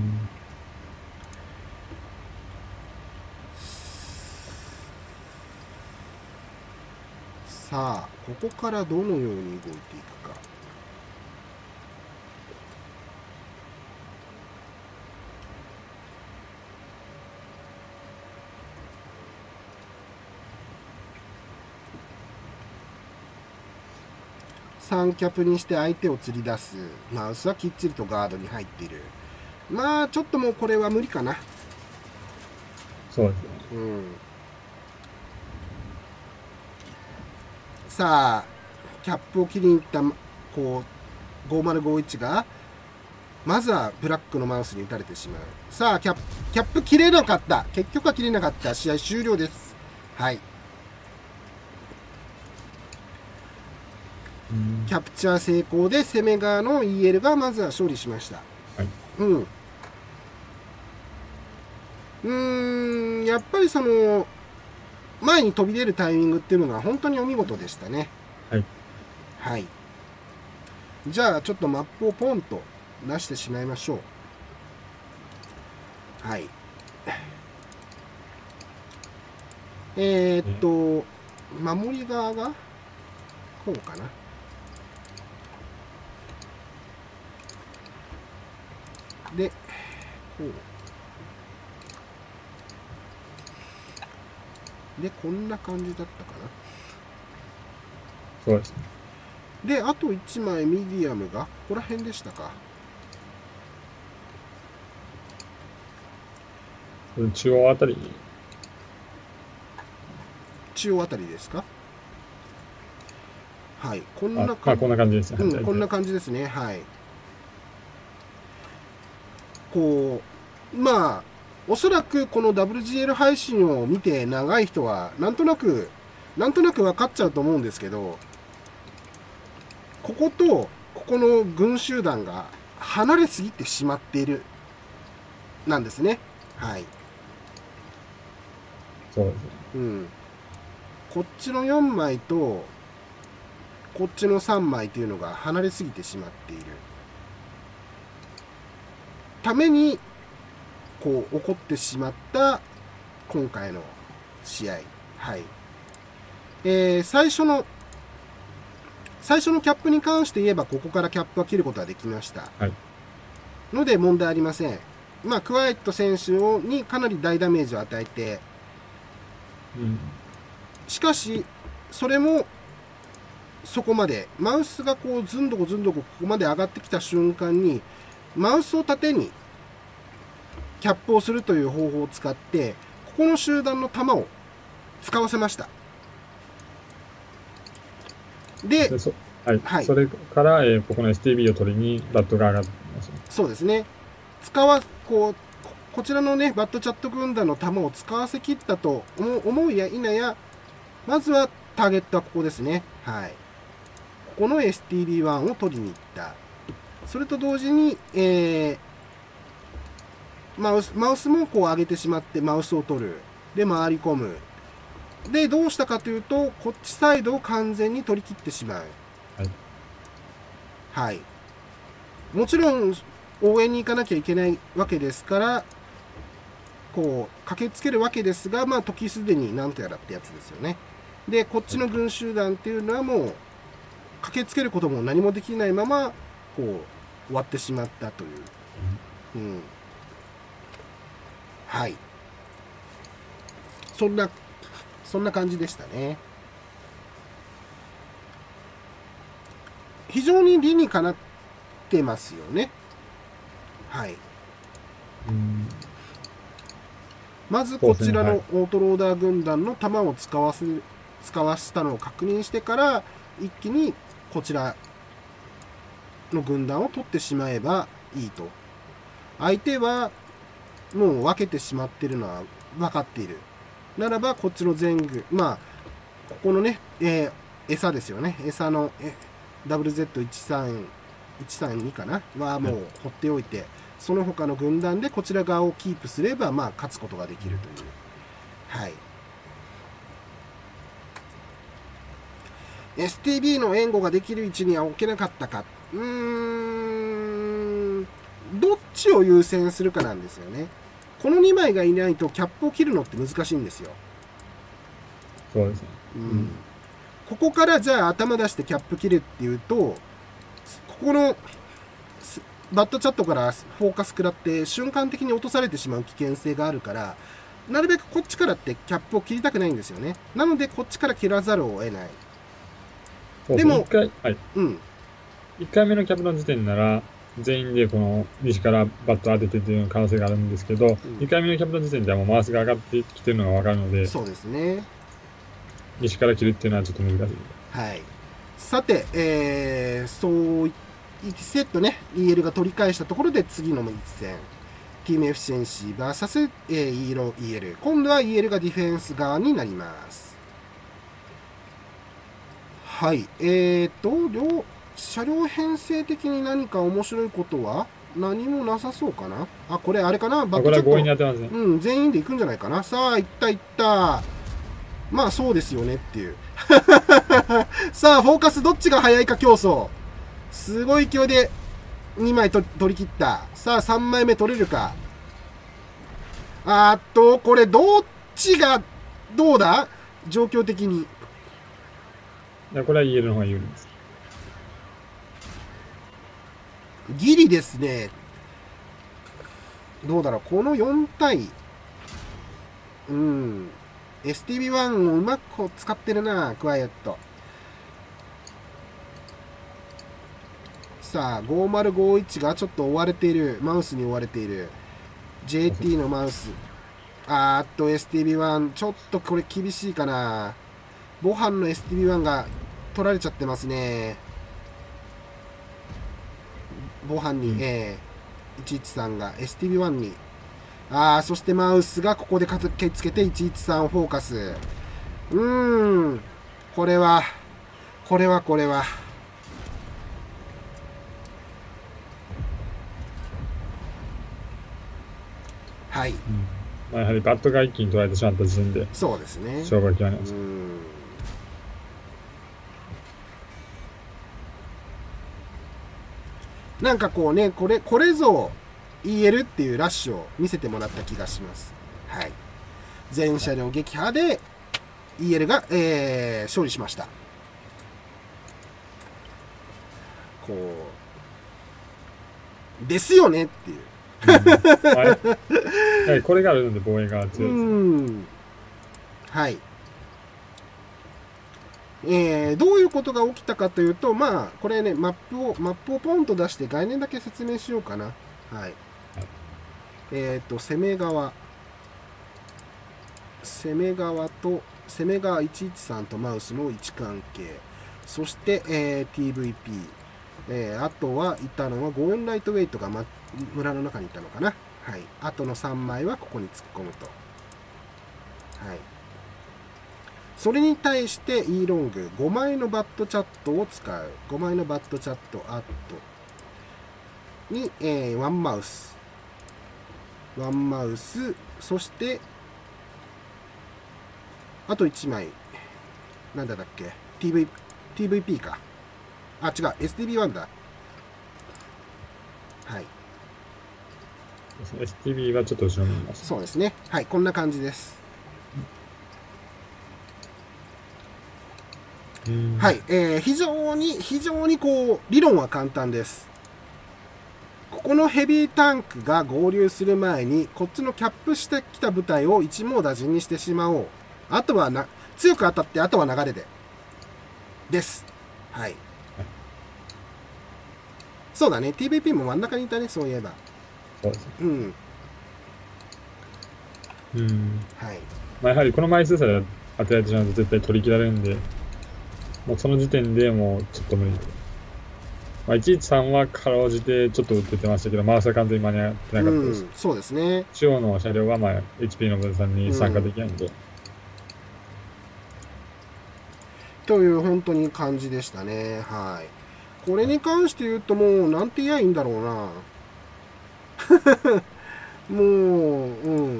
さあ、ここからどのように動いていくか。 さんキャップにして相手を釣り出す。マウスはきっちりとガードに入っている。まあちょっともうこれは無理かな。 そうですね。 うん、さあキャップを切りに行ったこうごまるごいちがまずはブラックのマウスに打たれてしまう。さあキャップキャップ切れなかった。結局は切れなかった。試合終了です。はい、 うん、 キャプチャー成功で攻め側の イーエル がまずは勝利しました。 はい、 うんうーんやっぱりその前に飛び出るタイミングっていうのが本当にお見事でしたね。 はい、 はい、じゃあちょっとマップをポンと出してしまいましょう。はい、えー、っと守り側がこうかな。でこうでこんな感じだったかな。 そうですね。 であといちまいミディアムがここら辺でしたか。 中央あたりに中央あたりですか。はい、こんなあ、まあ、こんな感じですね。 うん、こんな感じですね。はい。こう、まあ、おそらくこの ダブリュージーエル 配信を見て長い人は、なんとなく、なんとなく分かっちゃうと思うんですけど、ここと、ここの軍集団が離れすぎてしまっている、なんですね。はい。 そうですね。 うん。こっちのよんまいと、こっちのさんまいというのが離れすぎてしまっているためにこう起こってしまった今回の試合。はい、えー、最初の最初のキャップに関して言えばここからキャップは切ることができました、 はい、 ので問題ありません。まあクワイエット選手をにかなり大ダメージを与えて、 うん、 しかしそれもそこまでマウスがこうずんどこずんどこここまで上がってきた瞬間にマウスを縦にキャップをするという方法を使ってここの集団の弾を使わせました。で、 でそはい、 はい、 それから、えー、ここの エスティービー を取りにバットが上がってきました、ね。 そうですね。使わこうこちらのねバットチャット軍団の弾を使わせきったと思う思うや否や、まずはターゲットはここですね。はい。ここの エスティービーワン を取りに行った。それと同時に、えー、マウス、マウスもこう上げてしまってマウスを取る。で、回り込む。で、どうしたかというと、こっちサイドを完全に取り切ってしまう。 はい。 はい。もちろん、応援に行かなきゃいけないわけですから、こう、駆けつけるわけですが、まあ、時すでになんとやらってやつですよね。で、こっちの軍集団っていうのはもう、駆けつけることも何もできないまま、こう、終わってしまったという。うん。はい。そんな、そんな感じでしたね。非常に理にかなってますよね。はい。 うんまずこちらのオートローダー軍団の弾を使わせ、使わせたのを確認してから、一気にこちらの軍団を取ってしまえばいいと。相手はもう分けてしまっているのは分かっている。ならばこっちの全軍、まあ、ここのね、えー、餌ですよね。餌の ダブリューゼットいちさんに かなはもう放っておいて、その他の軍団でこちら側をキープすれば、まあ、勝つことができるという。はい。エスティービー の援護ができる位置には置けなかったか。うーん、どっちを優先するかなんですよね。このにまいがいないとキャップを切るのって難しいんですよ。 そうですね。 うん。ここからじゃあ頭出してキャップ切るっていうと、ここのバットチャットからフォーカス食らって瞬間的に落とされてしまう危険性があるから、なるべくこっちからってキャップを切りたくないんですよね。なのでこっちから切らざるを得ない。 でもいっかい、はい。 うんいっかいめのキャップの時点なら、全員でこの西からバット当ててっていう可能性があるんですけど、 んにかいめのキャップの時点ではもうマウスが上がってきてるのがわかるので、 そうですね。 西から切るっていうのはちょっと難しい。 はい。さて、えー、そういちセットね、イーエル が取り返したところで次の一戦。ティームエフィシェンシー ブイエス、えー、イーロ イーエル。今度は イーエル がディフェンス側になります。はい。えーと、両、車両編成的に何か面白いことは何もなさそうかな。あ、これあれかな。バットちょっとこれは強引に当てますね。 うん、全員で行くんじゃないかな。さあ、行った行った。まあ、そうですよねっていう。さあ、フォーカスどっちが早いか競争。すごい勢いでにまいと取り切った。さあ、さんまいめ取れるか。あーっと、これどっちが、どうだ状況的に。 いや、これは イーエル の方が有利です。 ギリですね。どうだろう、このよん対、うん、エスティービーワン をうまく使ってるな、クワイエット。さあ、ごまるごいちがちょっと追われている、マウスに追われている。ジェーティー のマウス。あーっと、エスティービーワン、ちょっとこれ厳しいかな。ボハンの エスティービーワン が取られちゃってますね。ボハンに、うん、えー、いちいちさんが エスティービーワン に。ああ、そしてマウスがここで駆けつけていちいちさんフォーカス。うーん。これは、これはこれは。はい。うん、 まあ、やはりバットが一気に取られてしまった時点で。 そうですね。 勝負が決まりました。 なんかこうね、これ、これぞ イーエル っていうラッシュを見せてもらった気がします。はい。全車両撃破で イーエル が、えー、勝利しました。こう、ですよねっていう。 うん、はい、これがあるので防衛が強いです、ね。うん。 はい。えー、どういうことが起きたかというと、まあ、これね、マップを、マップをポンと出して概念だけ説明しようかな。はい。はい、えっ、ー、と、攻め側。攻め側と、攻め側いちいちさんとマウスの位置関係。そして、えー、ティーブイピー。えー、あとはいたのはごよんライトウェイトが、ま、村の中にいたのかな。はい。あとのさんまいはここに突っ込むと。はい。それに対してイーロングごまいのバットチャットを使う。ごまいのバットチャットアットに、えー、ワンマウス。ワンマウス。そして、あといちまい。なんだっけ ティーブイ、ティーブイピー か。あ、違う。エスティービーワン だ。はい。 エスティービー はちょっと後ろにいます。 そうですね。はい。こんな感じです。はい、えー、非常に、非常にこう、理論は簡単です。ここのヘビータンクが合流する前に、こっちのキャップしてきた部隊を一網打尽にしてしまおう。あとはな、強く当たって、あとは流れで。です。はい。そうだね、ティーブイピー も真ん中にいたね、そういえば。 そうですね。 うん。 うん。 はい。 まあ、やはりこの枚数さえ当てられてしまうと絶対取り切られるんで、もうその時点でもうちょっと無理。まあ、いちいちさんはかろうじてちょっと打っててましたけど、マウスは完全に間に合ってなかったです。うん、 そうですね。 中央の車両はまあ エイチピー の分散に参加できないんで、うん。 という本当に感じでしたね。はい。これに関して言うともう、なんて言えばいいんだろうな。もう、うん。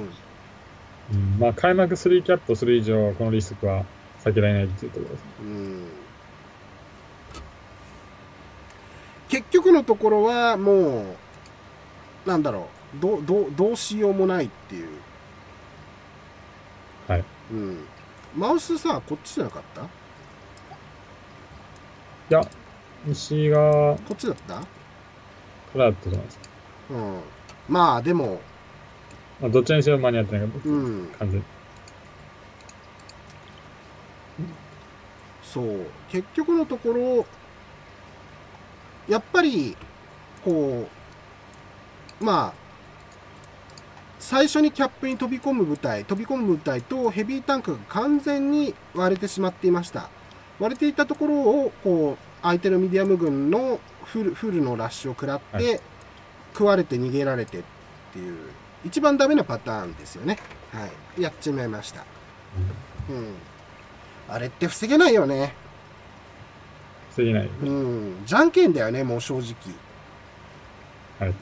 うん、まあ、開幕スリーキャップをする以上、このリスクは避けられないっていうところですね。うん、 結局のところはもうなんだろう、どどどうしようもないっていう。 はい。 うん。マウスさこっちじゃなかった？いや、西がこっちだった？ これだったと思います。 うん。まあでも、 まあ、どっちにしろ間に合ってなかったです。 うん。 完全に。 そう結局のところやっぱりこうまあ最初にキャップに飛び込む部隊飛び込む部隊とヘビータンクが完全に割れてしまっていました。割れていたところをこう相手のミディアム軍のフル、フルのラッシュを食らって、はい、食われて逃げられてっていう一番ダメなパターンですよね。はい、やっちまいました。うん、うん、あれって防げないよね。 防げない、ね、 うん、じゃんけんだよね、もう正直。 はい。 うん。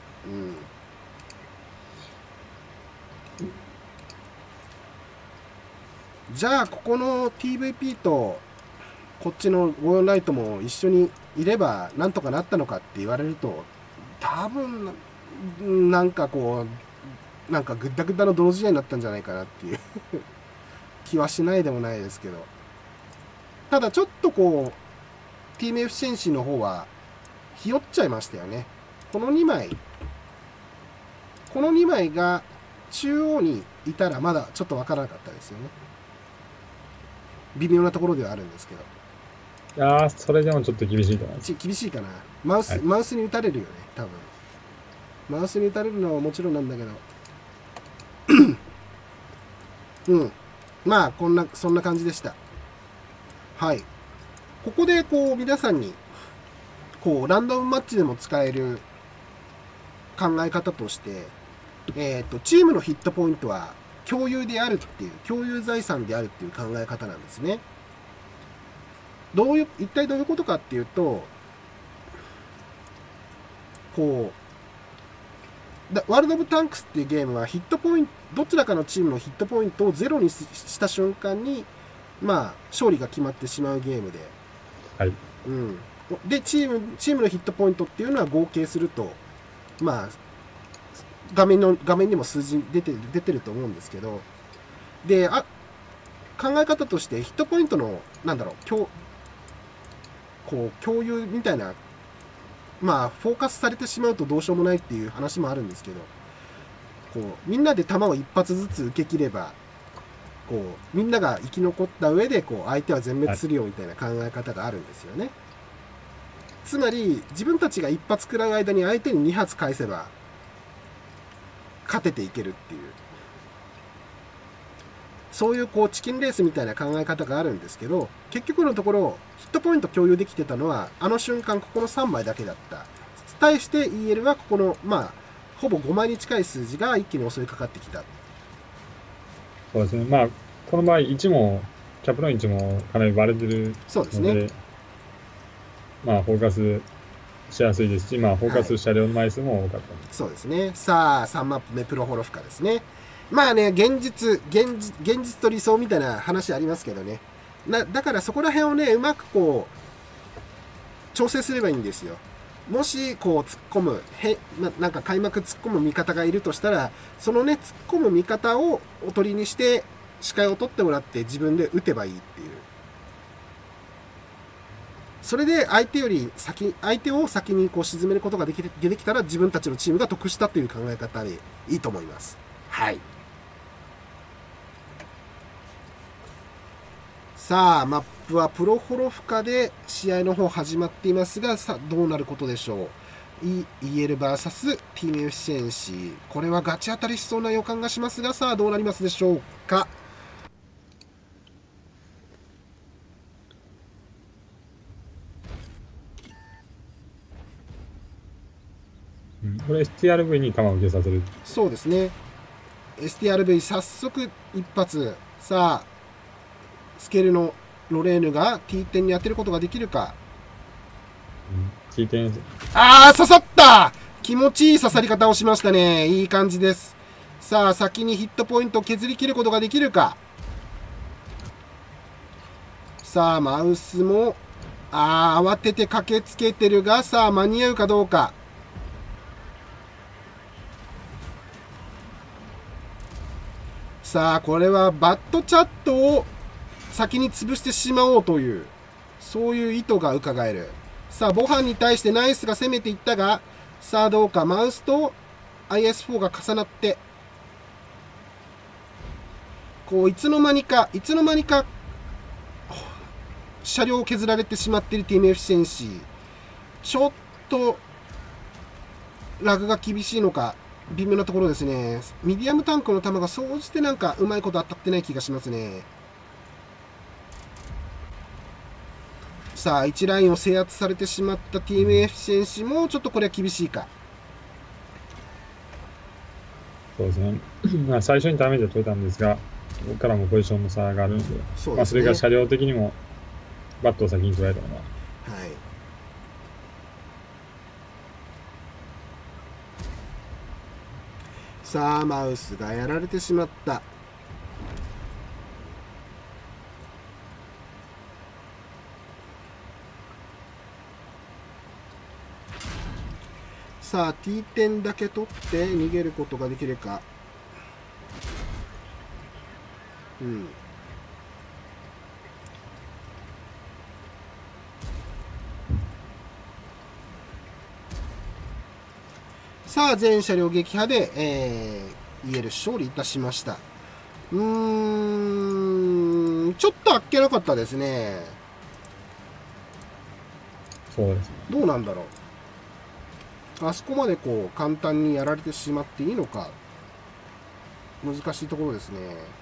じゃあここの ティーブイピー とこっちのゴーヨンライトも一緒にいればなんとかなったのかって言われると多分なんかこうなんかグッダグッダの同時試合になったんじゃないかなっていう気はしないでもないですけど、ただちょっとこう ティーム エフシェンシーの方はひよっちゃいましたよね。このにまいこのにまいが中央にいたらまだちょっとわからなかったですよね。微妙なところではあるんですけど。 いやー、それでもちょっと厳しいと思います。 厳しいかな。マウス、はい、マウスに打たれるよね、多分。マウスに打たれるのはもちろんなんだけど。うん。まあ、こんな、そんな感じでした。はい。ここで、こう、皆さんに、こう、ランダムマッチでも使える考え方として、えっと、チームのヒットポイントは共有であるっていう、共有財産であるっていう考え方なんですね。どういう、一体どういうことかっていうと、こう、ワールド・オブ・タンクスっていうゲームはヒットポイント、どちらかのチームのヒットポイントをゼロにした瞬間に、まあ、勝利が決まってしまうゲームで。 はい。 うん。で、チーム、チームのヒットポイントっていうのは合計すると、まあ、画面の、画面にも数字出てる、出てると思うんですけど、で、あ、考え方としてヒットポイントの、なんだろう、共、こう、共有みたいな、まあ、フォーカスされてしまうとどうしようもないっていう話もあるんですけど、こう、みんなで弾を一発ずつ受け切れば、こう、みんなが生き残った上で、こう、相手は全滅するよみたいな考え方があるんですよね。つまり、自分たちが一発食らう間に相手に二発返せば、勝てていけるっていう。そういうこうチキンレースみたいな考え方があるんですけど、結局のところヒットポイント共有できてたのはあの瞬間ここのさんまいだけだった。対して イーエル はここのまあほぼごまいに近い数字が一気に襲いかかってきた。 そうですね。まあこの場合いちもキャップの位置もかなり割れてるので、 そうですね。 まあフォーカスしやすいですし、まあフォーカス車両の枚数も多かった、はい、 そうですね。さあさんマップ目プロホロフカですね。まあね、現実、現実、現実と理想みたいな話ありますけどね。な、だからそこら辺をね、うまくこう、調整すればいいんですよ。もし、こう、突っ込む、へ、な、なんか開幕突っ込む味方がいるとしたら、そのね、突っ込む味方をおとりにして、視界を取ってもらって自分で打てばいいっていう。それで相手より先、相手を先にこう沈めることができ、できたら自分たちのチームが得したという考え方でいいと思います。はい。さあ、マップはプロホロフカで試合の方始まっていますが、さあ、どうなることでしょう。イーエル ブイエス ティーム エフシェンシー。これはガチ当たりしそうな予感がしますが、さあ、どうなりますでしょうか。 うん、これ エスティーアールブイ に弾を受けさせる。 そうですね。エスティーアールブイ 早速一発。さあ、スケルのロレーヌが T 点に当てることができるか。 うん、T 点。 ああ、刺さった。気持ちいい刺さり方をしましたね。いい感じです。さあ、先にヒットポイントを削り切ることができるか。さあ、マウスも、ああ、慌てて駆けつけてるが、さあ、間に合うかどうか。さあ、これはバットチャットを先に潰してしまおうという、そういう意図がうかがえる。さあ、ボハンに対してナイスが攻めていったが、さあどうか、マウスと アイエスフォー が重なって、こう、いつの間にか、いつの間にか、 車両を削られてしまっているティームエフィシェンシー、ちょっとラグが厳しいのか微妙なところですね。ミディアムタンクの弾が総じてなんかうまいこと当たってない気がしますね。さあいちラインを制圧されてしまったティームエフィシェンシーもちょっとこれは厳しいか。 そうですね。まあ最初にダメージを取れたんですが、ここからもポジションの差があるので、 そうですね。 まあそれが車両的にもバットを先に捉えたのが、 はい。さあマウスがやられてしまった。さあ ティーテン だけ取って逃げることができるか。うん。さあ全車両撃破で、えー、イエル勝利いたしました。うーん、ちょっとあっけなかったですね。 そうですね。 どうなんだろう。あそこまでこう簡単にやられてしまっていいのか、難しいところですね。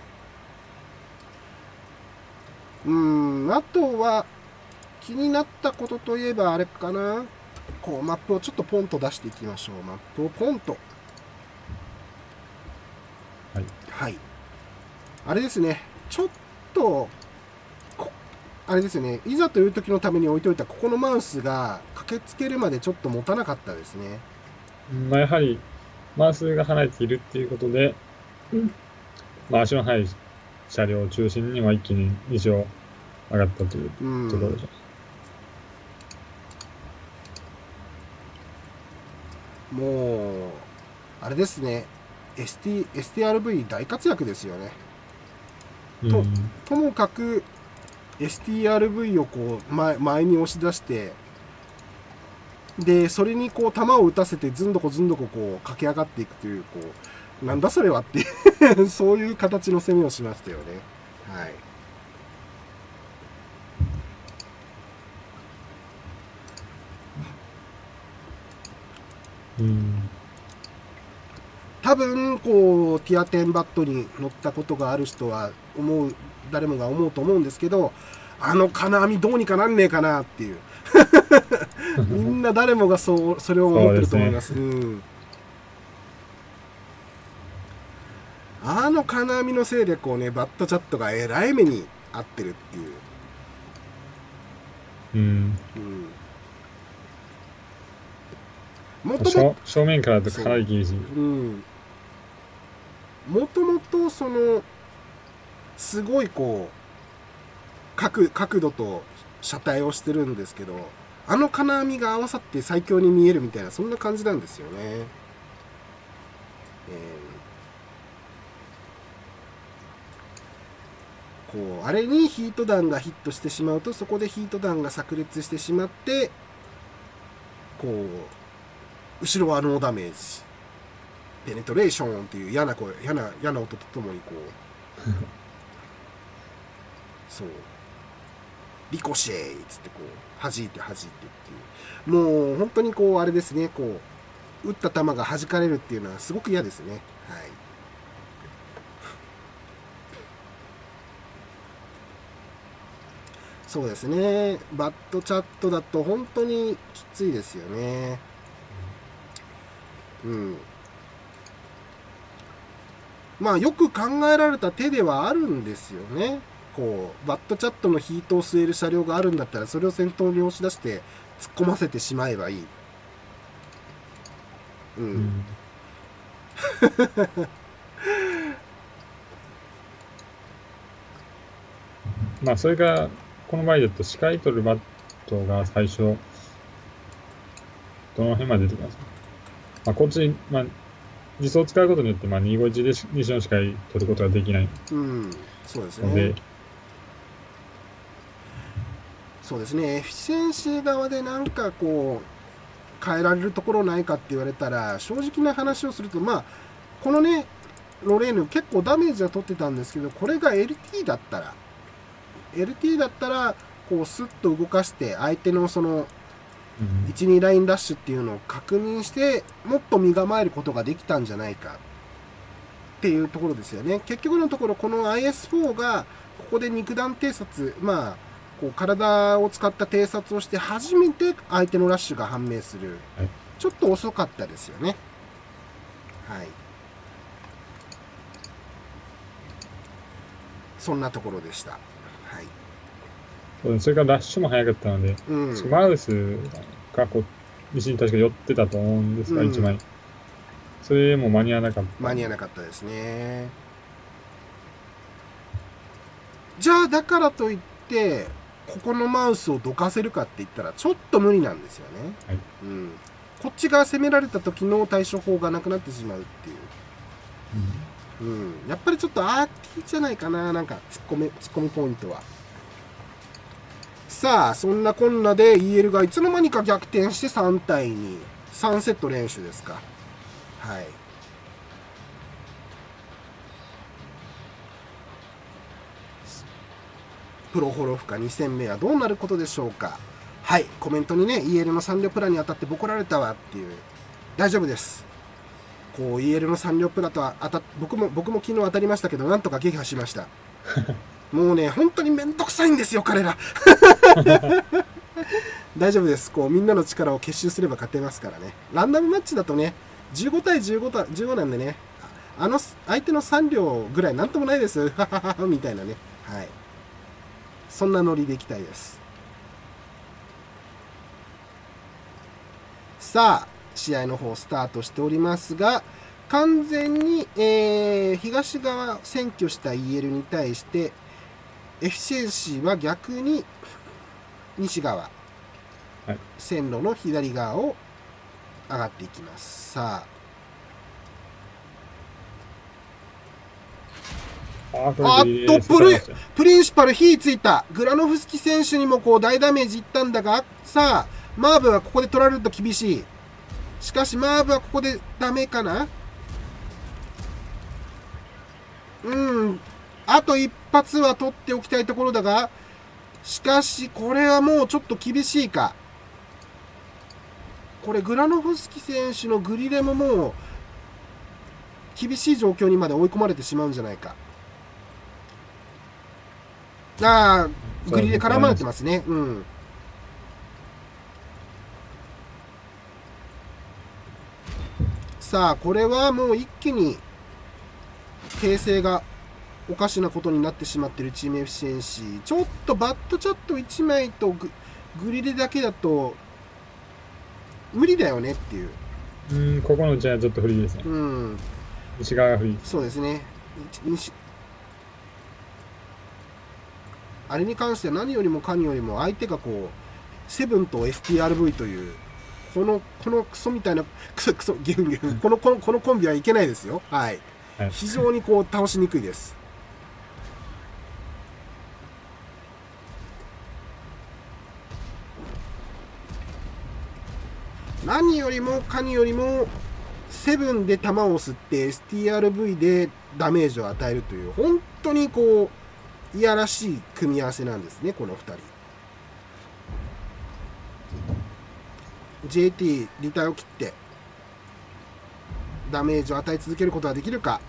うーん、あとは気になったことといえばあれかな、こうマップをちょっとポンと出していきましょう。マップをポンと、 はい、 はい、あれですね、ちょっとあれですね、いざという時のために置いといたここのマウスが駆けつけるまでちょっと持たなかったですね。 まあ、やはりマウスが離れているっていうことで、うんまあ、足の速い車両を中心には一気ににじょう上がったというところでしょう。もうあれですね、 エスティー、エスティーアールブイ 大活躍ですよね。と、 うん、 ともかく エスティーアールブイ をこう 前, 前に押し出して、でそれにこう球を打たせてずんどこずんどここう駆け上がっていくという、こうなんだそれはっていうそういう形の攻めをしましたよね。はい。 うん、 多分こうティアテンバットに乗ったことがある人は思う、誰もが思うと思うんですけど、あの金網どうにかなんねえかなっていうみんな誰もがそうそれを思ってると思います。う、ね、うん、あの金網のせいでこうね、バットチャットがえらい目に遭ってるっていう。 うんうん、もとも正面からだとかなり厳しい。 うん、もともとそのすごいこう 角, 角度と車体をしてるんですけど、あの金網が合わさって最強に見えるみたいな、そんな感じなんですよね。えー、こうあれにヒート弾がヒットしてしまうと、そこでヒート弾が炸裂してしまって、こう後ろはノーダメージ、ペネトレーションっていう嫌な声、嫌な嫌な音とともにこうそうリコシェーっつってこう弾いて弾いてっていう、もう本当にこうあれですね、こう打った球が弾かれるっていうのはすごく嫌ですね。はい。そうですね、バットチャットだと本当にきついですよね。うん、まあよく考えられた手ではあるんですよね。こうバットチャットのヒートを据える車両があるんだったら、それを先頭に押し出して突っ込ませてしまえばいい。うん、うん、 まあそれがこの場合だと視界取るバットが最初どの辺まで出てきますか。まあ、こっち、まあ、実装を使うことによって、まあ、にごいちで西の視界取ることができない。 うん、そうですね。 ので、 そうですね。エフィシェンシー側でなんかこう変えられるところないかって言われたら、正直な話をすると、まあこのねロレーヌ結構ダメージは取ってたんですけど、これが エルティー だったら エルティー だったらこうスッと動かして相手のそのうんいち、にラインラッシュっていうのを確認してもっと身構えることができたんじゃないかっていうところですよね。結局のところこの アイエスフォー がここで肉弾偵察、まあこう体を使った偵察をして初めて相手のラッシュが判明する、 はい、 ちょっと遅かったですよね。はい、そんなところでした。はい、 そうです。それからラッシュも早かったので、 うん、 マウスがこう石に確か寄ってたと思うんですが、 うんいちまい。それも間に合わなかった。 間に合わなかったですね。じゃあだからといってここのマウスをどかせるかって言ったらちょっと無理なんですよね。 はい、 うん、こっち側攻められた時の対処法がなくなってしまうっていう、 うんうん、やっぱりちょっとアーティじゃないかな、なんかツッコミツッコミポイントは。さあそんなこんなで イーエル がいつの間にか逆転してさんたいに、さんセット連取ですか。はい、プロホロフカに戦目はどうなることでしょうか。はい、コメントにね イーエル のさん両プラに当たってボコられたわっていう、大丈夫です。こう イーエル のさん両プラとは当たっ僕も僕も昨日当たりましたけどなんとか撃破しました。もうね本当にめんどくさいんですよ彼ら。大丈夫です。こうみんなの力を結集すれば勝てますからね。ランダムマッチだとねじゅうごたいじゅうごたじゅうごなんでね、あの相手のさん両ぐらいなんともないです。みたいなね。はい、そんなノリでいきたいです。さあ試合の方スタートしておりますが、完全に、えー、東側占拠した イーエル に対してエフシェンシーは逆に西側、 はい、 線路の左側を上がっていきます。さあああっとプリプリンシパル火ついた。グラノフスキ選手にもこう大ダメージいったんだが、さあマーブはここで取られると厳しい。しかしマーブはここでダメかな。うんあと一発は取っておきたいところだが、しかしこれはもうちょっと厳しいか。これグラノフスキ選手のグリレももう厳しい状況にまで追い込まれてしまうんじゃないか。ああグリレ絡まれてますね。うん、さあこれはもう一気に形勢がおかしなことになってしまっているチームエフシェンシー。ちょっとバットチャットいちまいと グ, グリレだけだと無理だよねっていう。 うんここのうちはちょっと不利ですね。 うん西側が不利。 そうですね。西あれに関しては何よりもかによりも相手がこうセブンと エスティーアールブイ というこのこのクソみたいなクソクソゲンゲンこのこのこのコンビはいけないですよ。はい、 はい、 非常にこう倒しにくいです。何よりもかによりもセブンで弾を吸って エスティーアールブイ でダメージを与えるという本当にこういやらしい組み合わせなんですねこのふたり。 ジェーティー リタイを切ってダメージを与え続けることができるか。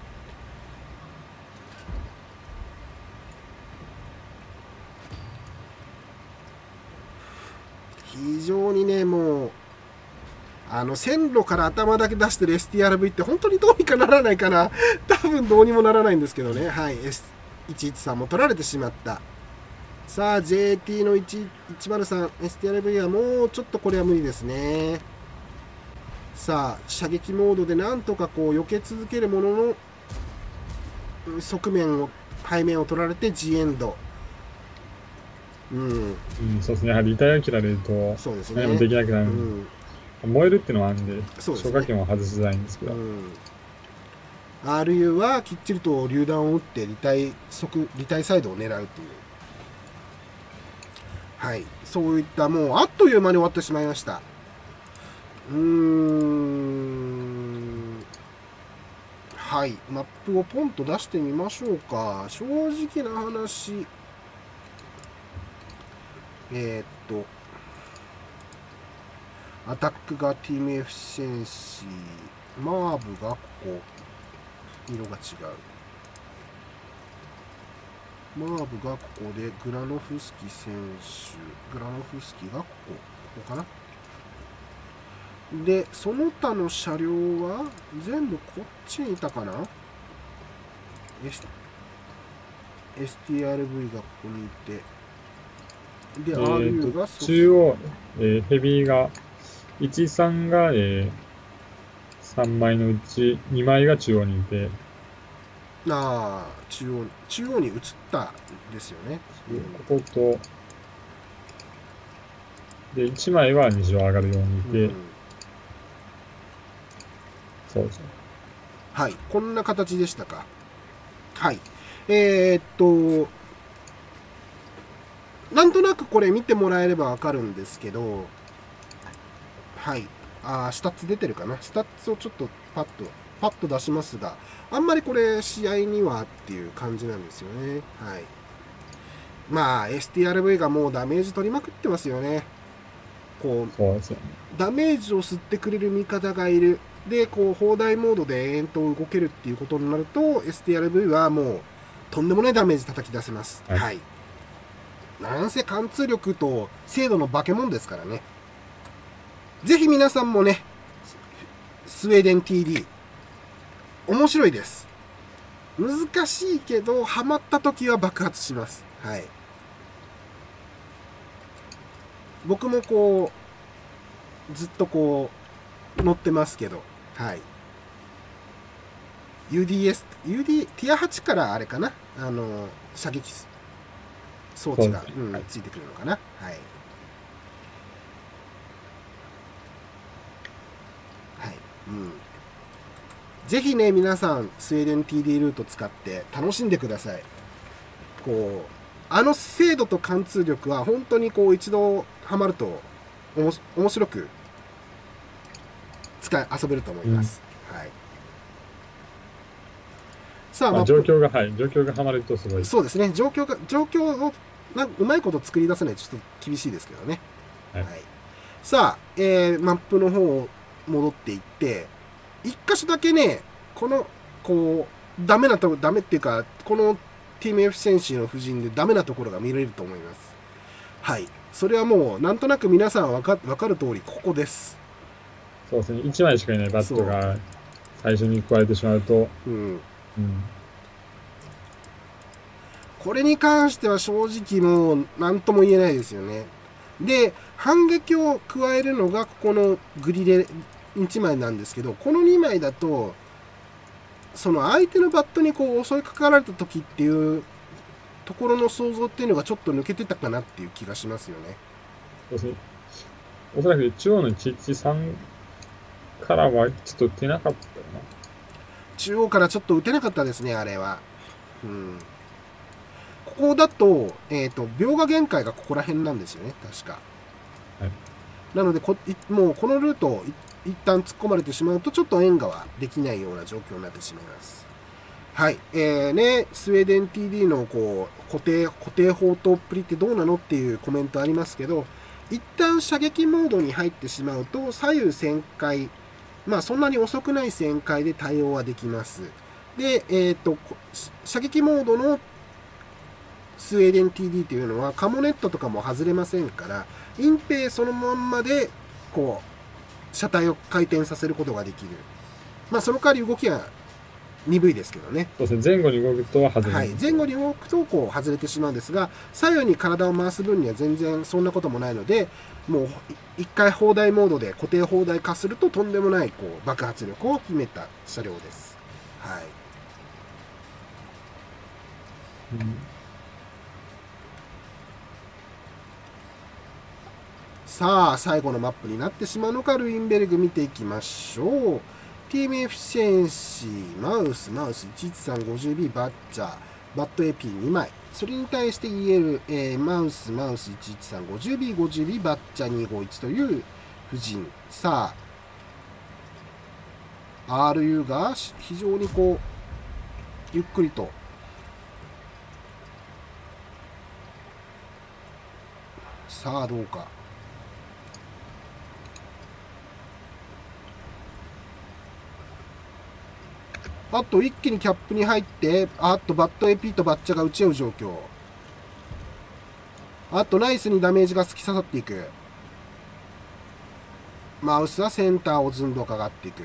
非常にねもうあの線路から頭だけ出してる エスティーアールブイ って本当にどうにかならないかな。多分どうにもならないんですけどね。はい、いちいちさんも取られてしまった。さあ ジェーティー のいちまるさん エスティーアールブイ はもうちょっとこれは無理ですね。さあ射撃モードでなんとかこう避け続けるものの側面を背面を取られて G エンド。うん、うん、 そうですね。やはりリタイアを切られるとそうですね。 何もできなくなる。 うん燃えるっていうのはあるんで、 そうですね、 消火器も外しづらいんですけど、うん、 アールユー はきっちりと榴弾を撃って履帯側履帯サイドを狙うという、はい、そういったもうあっという間に終わってしまいました。うーんはい、マップをポンと出してみましょうか。正直な話えー、っとアタックがティームエフィシェンシー、マーブがここ色が違う。マーブがここで、グラノフスキ選手、グラノフスキがここ、ここかな。で、その他の車両は全部こっちにいたかな。 S、エスティーアールブイ がここにいて、で、 えアールユーーとがそ中央、えーヘビーが、いち、さんが、えーさんまいのうちにまいが中央にいて、 ああ、中央、中央に移ったんですよね。 ここと、で、いちまいは西を上がるようにいて、 うん、 そうですね。 はい、こんな形でしたか。はい。えー、っと、なんとなくこれ見てもらえればわかるんですけど、はい。あー、スタッツ出てるかな。スタッツをちょっとパッと、パッと出しますが、あんまりこれ試合にはっていう感じなんですよね。はい。まあ、エスティーアールブイ がもうダメージ取りまくってますよね。こう、 そうですよね。 ダメージを吸ってくれる味方がいる。で、こう、砲台モードで延々と動けるっていうことになると、エスティーアールブイ はもう、とんでもないダメージ叩き出せます。 はい。 はい、なんせ貫通力と精度の化け物ですからね。ぜひ皆さんもね、スウェーデン ティーディー、面白いです。難しいけど、ハマった時は爆発します。はい。僕もこう、ずっとこう、乗ってますけど、はい。ユーディーエス、ユーディー、ティアはちからあれかな、あの、射撃装置が、うんはい、 ついてくるのかな。はい。はい。うん。ぜひね、皆さん、スウェーデン ティーディー ルート使って楽しんでください。こう、あの精度と貫通力は本当にこう一度ハマるとおも面白く使い遊べると思います。うん、はい。さあ、 まあ、状況が、はい、状況がハマるとすごい。 そうですね。状況が、状況をなんうまいこと作り出せないとちょっと厳しいですけどね。 はい。 はい、さあ、えー、マップの方を戻っていって、一箇所だけね、この、こう、ダメなとこ、ダメっていうか、このティームエフィシェンシーの布陣でダメなところが見れると思います。はい。それはもう、なんとなく皆さんわか、わかる通り、ここです。 そうですね。いちまいしかいないバットが最初に加えてしまうと。 うん。 うん。 これに関しては正直もう何とも言えないですよね。で、反撃を加えるのがここのグリレいちまいなんですけど、このにまいだと、その相手のバットにこう襲いかかられた時っていうところの想像っていうのがちょっと抜けてたかなっていう気がしますよね。 そうですね。おそらく中央のいちいちさんからはちょっと打てなかったよな。 中央からちょっと打てなかったですね、あれは。うん。ここだと、えっと、描画限界がここら辺なんですよね、確か。 はい。 なのでこ、もうこのルートを一旦突っ込まれてしまうと、ちょっと援護はできないような状況になってしまいます。はい。えー、ね、スウェーデン ティーディー のこう固定、固定砲塔っぷりってどうなのっていうコメントありますけど、一旦射撃モードに入ってしまうと、左右旋回、まあそんなに遅くない旋回で対応はできます。で、えっと、射撃モードのスウェーデン ティーディー というのはカモネットとかも外れませんから、隠蔽そのまんまで、こう、車体を回転させることができる。まあその代わり動きは鈍いですけどね。 そうですね。前後に動くと外れる。 はい。前後に動くとこう外れてしまうんですが、左右に体を回す分には全然そんなこともないので、もう一回砲台モードで固定砲台化するととんでもないこう爆発力を秘めた車両です。はい。 うん、 さあ、最後のマップになってしまうのか、ルインベルグ見ていきましょう。ティームエフィシェンシー、マウス、マウス、いちいちさん、ごじゅうビー、バッチャー、バット エーピーに 枚。それに対して イーエル、えー、マウス、マウス、いちいちさん、ごじゅうビー、ごじゅうビー、バッチャーにひゃくごじゅういちという布陣。さあ、アールユー が非常にこう、ゆっくりと、ささあどうか。あと一気にキャップに入って、あっとバット エーピー とバッチャが打ち合う状況。あとナイスにダメージが突き刺さっていく。マウスはセンターをずんどかがっていく。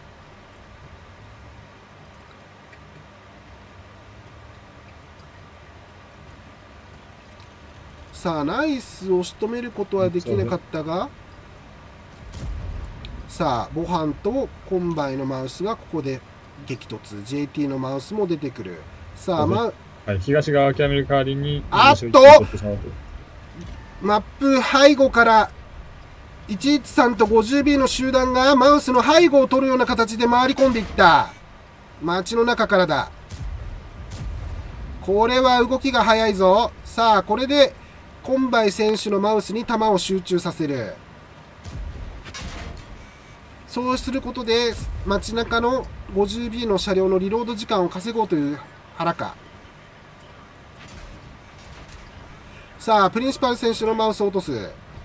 さあナイスを仕留めることはできなかったが、さあボハンとコンバイのマウスがここで激突。 ジェーティー のマウスも出てくる。さあ、ま、 はい、東側諦める代わりにあっとマップ背後からいちいちさんと ごじゅうビー の集団がマウスの背後を取るような形で回り込んでいった。街の中からだ。これは動きが速いぞ。さあこれでコンバイ選手のマウスに球を集中させる。そうすることで街中の ごじゅうビー の車両のリロード時間を稼ごうという腹か。さあプリンシパル選手のマウスを落とす。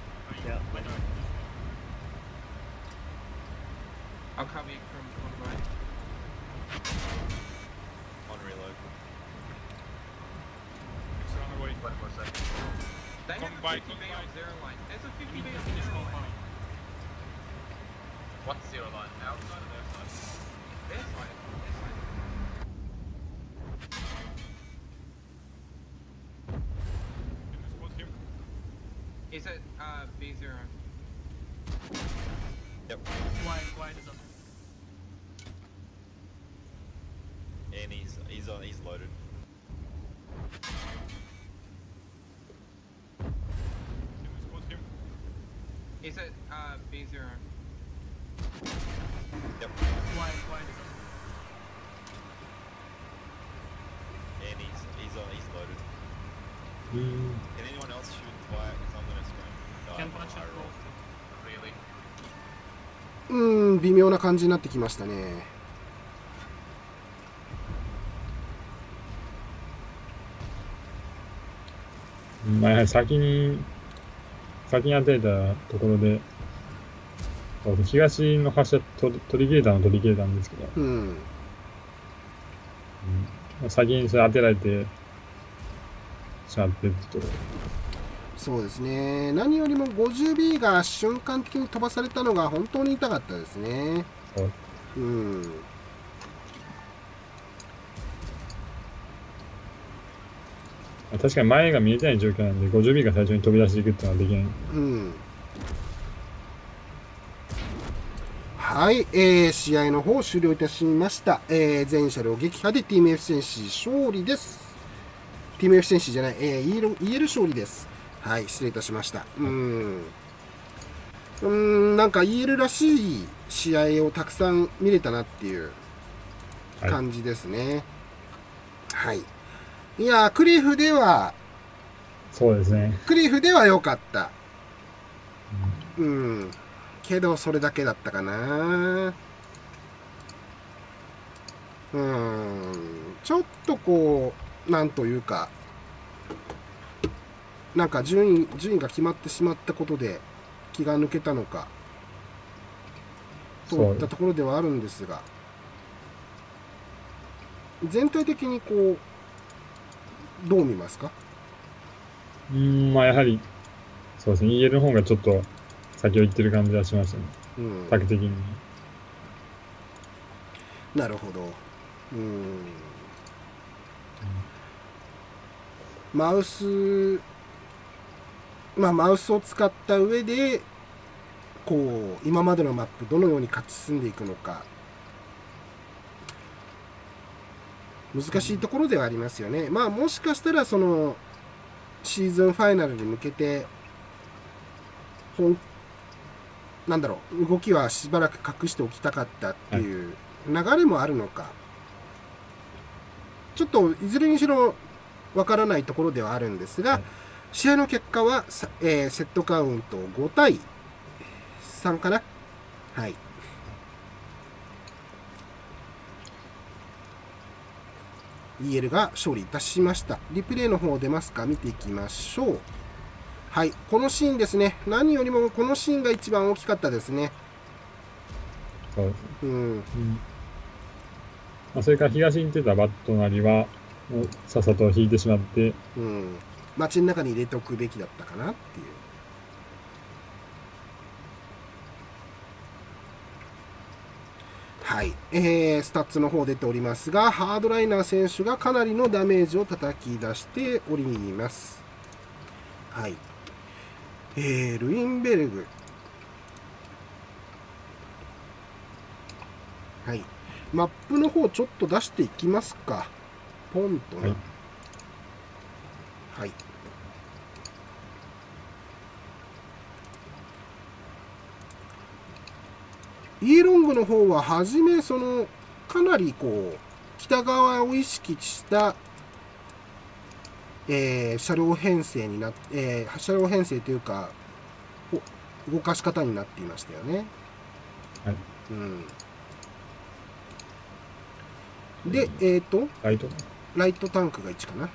Is it uh, B zero? Yep. Why? Why does it? And he's he's on he's loaded. Is it uh, B zero? Yep. Why? Why does it? And he's he's on he's loaded. うん Can anyone else shoot fire? Because I'm gonna scream. No, Can I'm punch gonna it roll. Really? うーん微妙な感じになってきましたね。 まあ、やはり先に、先に当てたところで、東の発射取り切れたのは取り切れたんですけど、 うんうん、先にそれ当てられてしまってるところ。 そうですね。何よりも ごじゅうビー が瞬間的に飛ばされたのが本当に痛かったですね。 そううん。 確かに前が見えてない状況なんで、ごじゅうビー が最初に飛び出していくっていうのはできない。 うん。はい、えー、試合の方終了いたしました。えー、全車両撃破で ティーエムエフ 戦士勝利です。ティーエムエフ 戦士じゃない、えー、イーエル、イーエル 勝利です。はい、失礼いたしました。うーん。うーん、なんか イーエル らしい試合をたくさん見れたなっていう感じですね。はい。はい、いやー、クリフでは、 そうですね。 クリフでは良かった。うん。うんけど、それだけだったかな。うーん。ちょっとこう、なんというか、なんか順位、順位が決まってしまったことで気が抜けたのか、といったところではあるんですが、全体的にこう、どう見ますか？ うーん、まあやはり、そうですね、イーエル の方がちょっと先を行ってる感じはしましたね。 うん。 タク的に。 なるほど。うん。マウス、まあマウスを使った上で、こう、今までのマップ、どのように勝ち進んでいくのか、難しいところではありますよね。まあもしかしたら、その、シーズンファイナルに向けて、本なんだろう、動きはしばらく隠しておきたかったっていう流れもあるのか、ちょっといずれにしろわからないところではあるんですが、はい、試合の結果は、えー、セットカウントごたいさんかな。はい。イーエル が勝利いたしました。リプレイの方出ますか？見ていきましょう。 はい、このシーンですね。何よりもこのシーンが一番大きかったですね。 そうですね。 うん、 うんまあ、それから東に出たバットなりは、もうさっさと引いてしまって、 うん、街の中に入れておくべきだったかなっていう。はい、えー、スタッツの方出ておりますが、ハードライナー選手がかなりのダメージを叩き出しております。はい、えー、ルインベルグ。はい、マップの方ちょっと出していきますか。ポンとな。 はいはい。イーロングの方ははじめそのかなりこう北側を意識した、えー、車両編成になっ、えー、車両編成というか動かし方になっていましたよね。 はい。 うん、で、えっ、ー、とライトライトタンクがいちかな。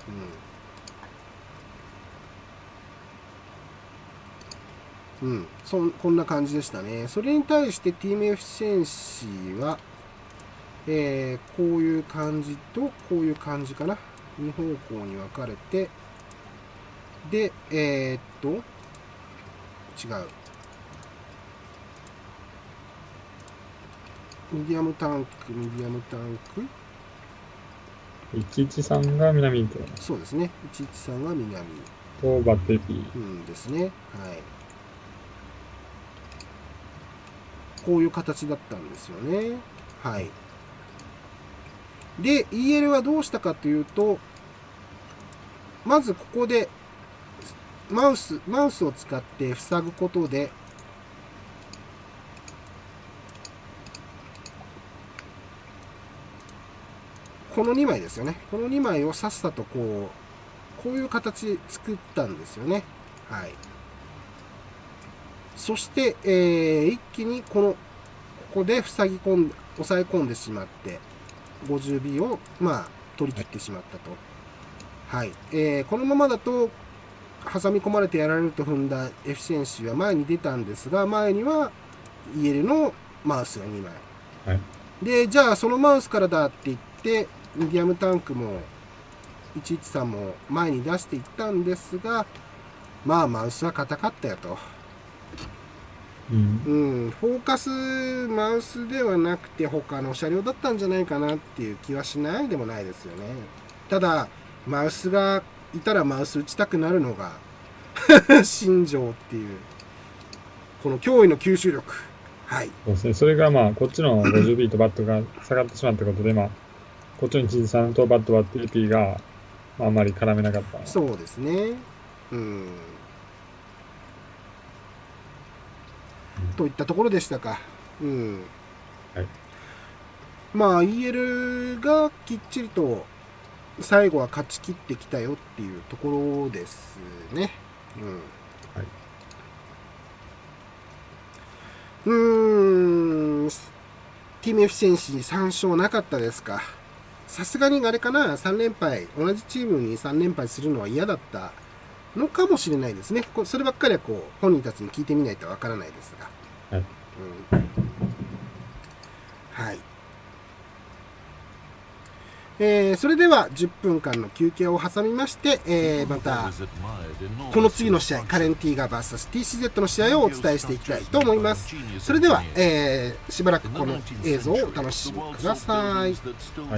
うん、うん、そこんな感じでしたね。それに対してティームエフィシェンシーは、えー、こういう感じとこういう感じかな。に方向に分かれて、で、えー、っと、違う。ミディアムタンク、ミディアムタンク。 いちいちさんが南と。 そうですね。いちいちさんが南。 と、バッテリー。 うんですね。はい。こういう形だったんですよね。はい。で、イーエル はどうしたかというと、まずここで、マウス、マウスを使って塞ぐことで、このにまいですよね。このにまいをさっさとこう、こういう形作ったんですよね。はい。そして、えー、一気にこの、ここで塞ぎ込んで、抑え込んでしまって、ごじゅうビー を、まあ、取り切ってしまったと。はい。えー、このままだと、挟み込まれてやられると踏んだエフィシェンシーは前に出たんですが、前には イーエル のマウスがにまい。 はい。 で、じゃあそのマウスからだって言って、ミディアムタンクもいちいちさんも前に出していったんですが、まあマウスは硬かったよと。 うん。 うん、フォーカスマウスではなくて他の車両だったんじゃないかなっていう気はしないでもないですよね。ただ、マウスがいたらマウス打ちたくなるのが新庄っていう、この驚異の吸収力。はい。 そうですね。それがまあ、こっちの ごじゅうビー とバットが下がってしまったことで、まあ、こっちのいちいちさんとバットバッテリーが、まあ、あんまり絡めなかった。 そうですね。うん。といったところでしたか。うん。 はい。 まあ、イーエル がきっちりと最後は勝ち切ってきたよっていうところですね。うん。 はい。 うーん。ティームエフィシェンシーさん勝なかったですか。さすがにあれかな、さん連敗、同じチームにさん連敗するのは嫌だったのかもしれないですね。こそればっかりはこう本人たちに聞いてみないとわからないですが。 はい。 うん、はい。えー、それではじゅっぷんかんの休憩を挟みまして、えー、またこの次の試合、カレンティーガ ブイエスティーシーゼット の試合をお伝えしていきたいと思います。それでは、えー、しばらくこの映像をお楽しみください。 はい。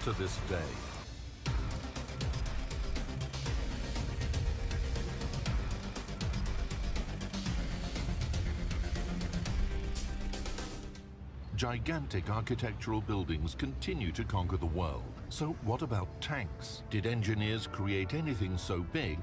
Gigantic architectural buildings continue to conquer the world. So what about tanks? Did engineers create anything so big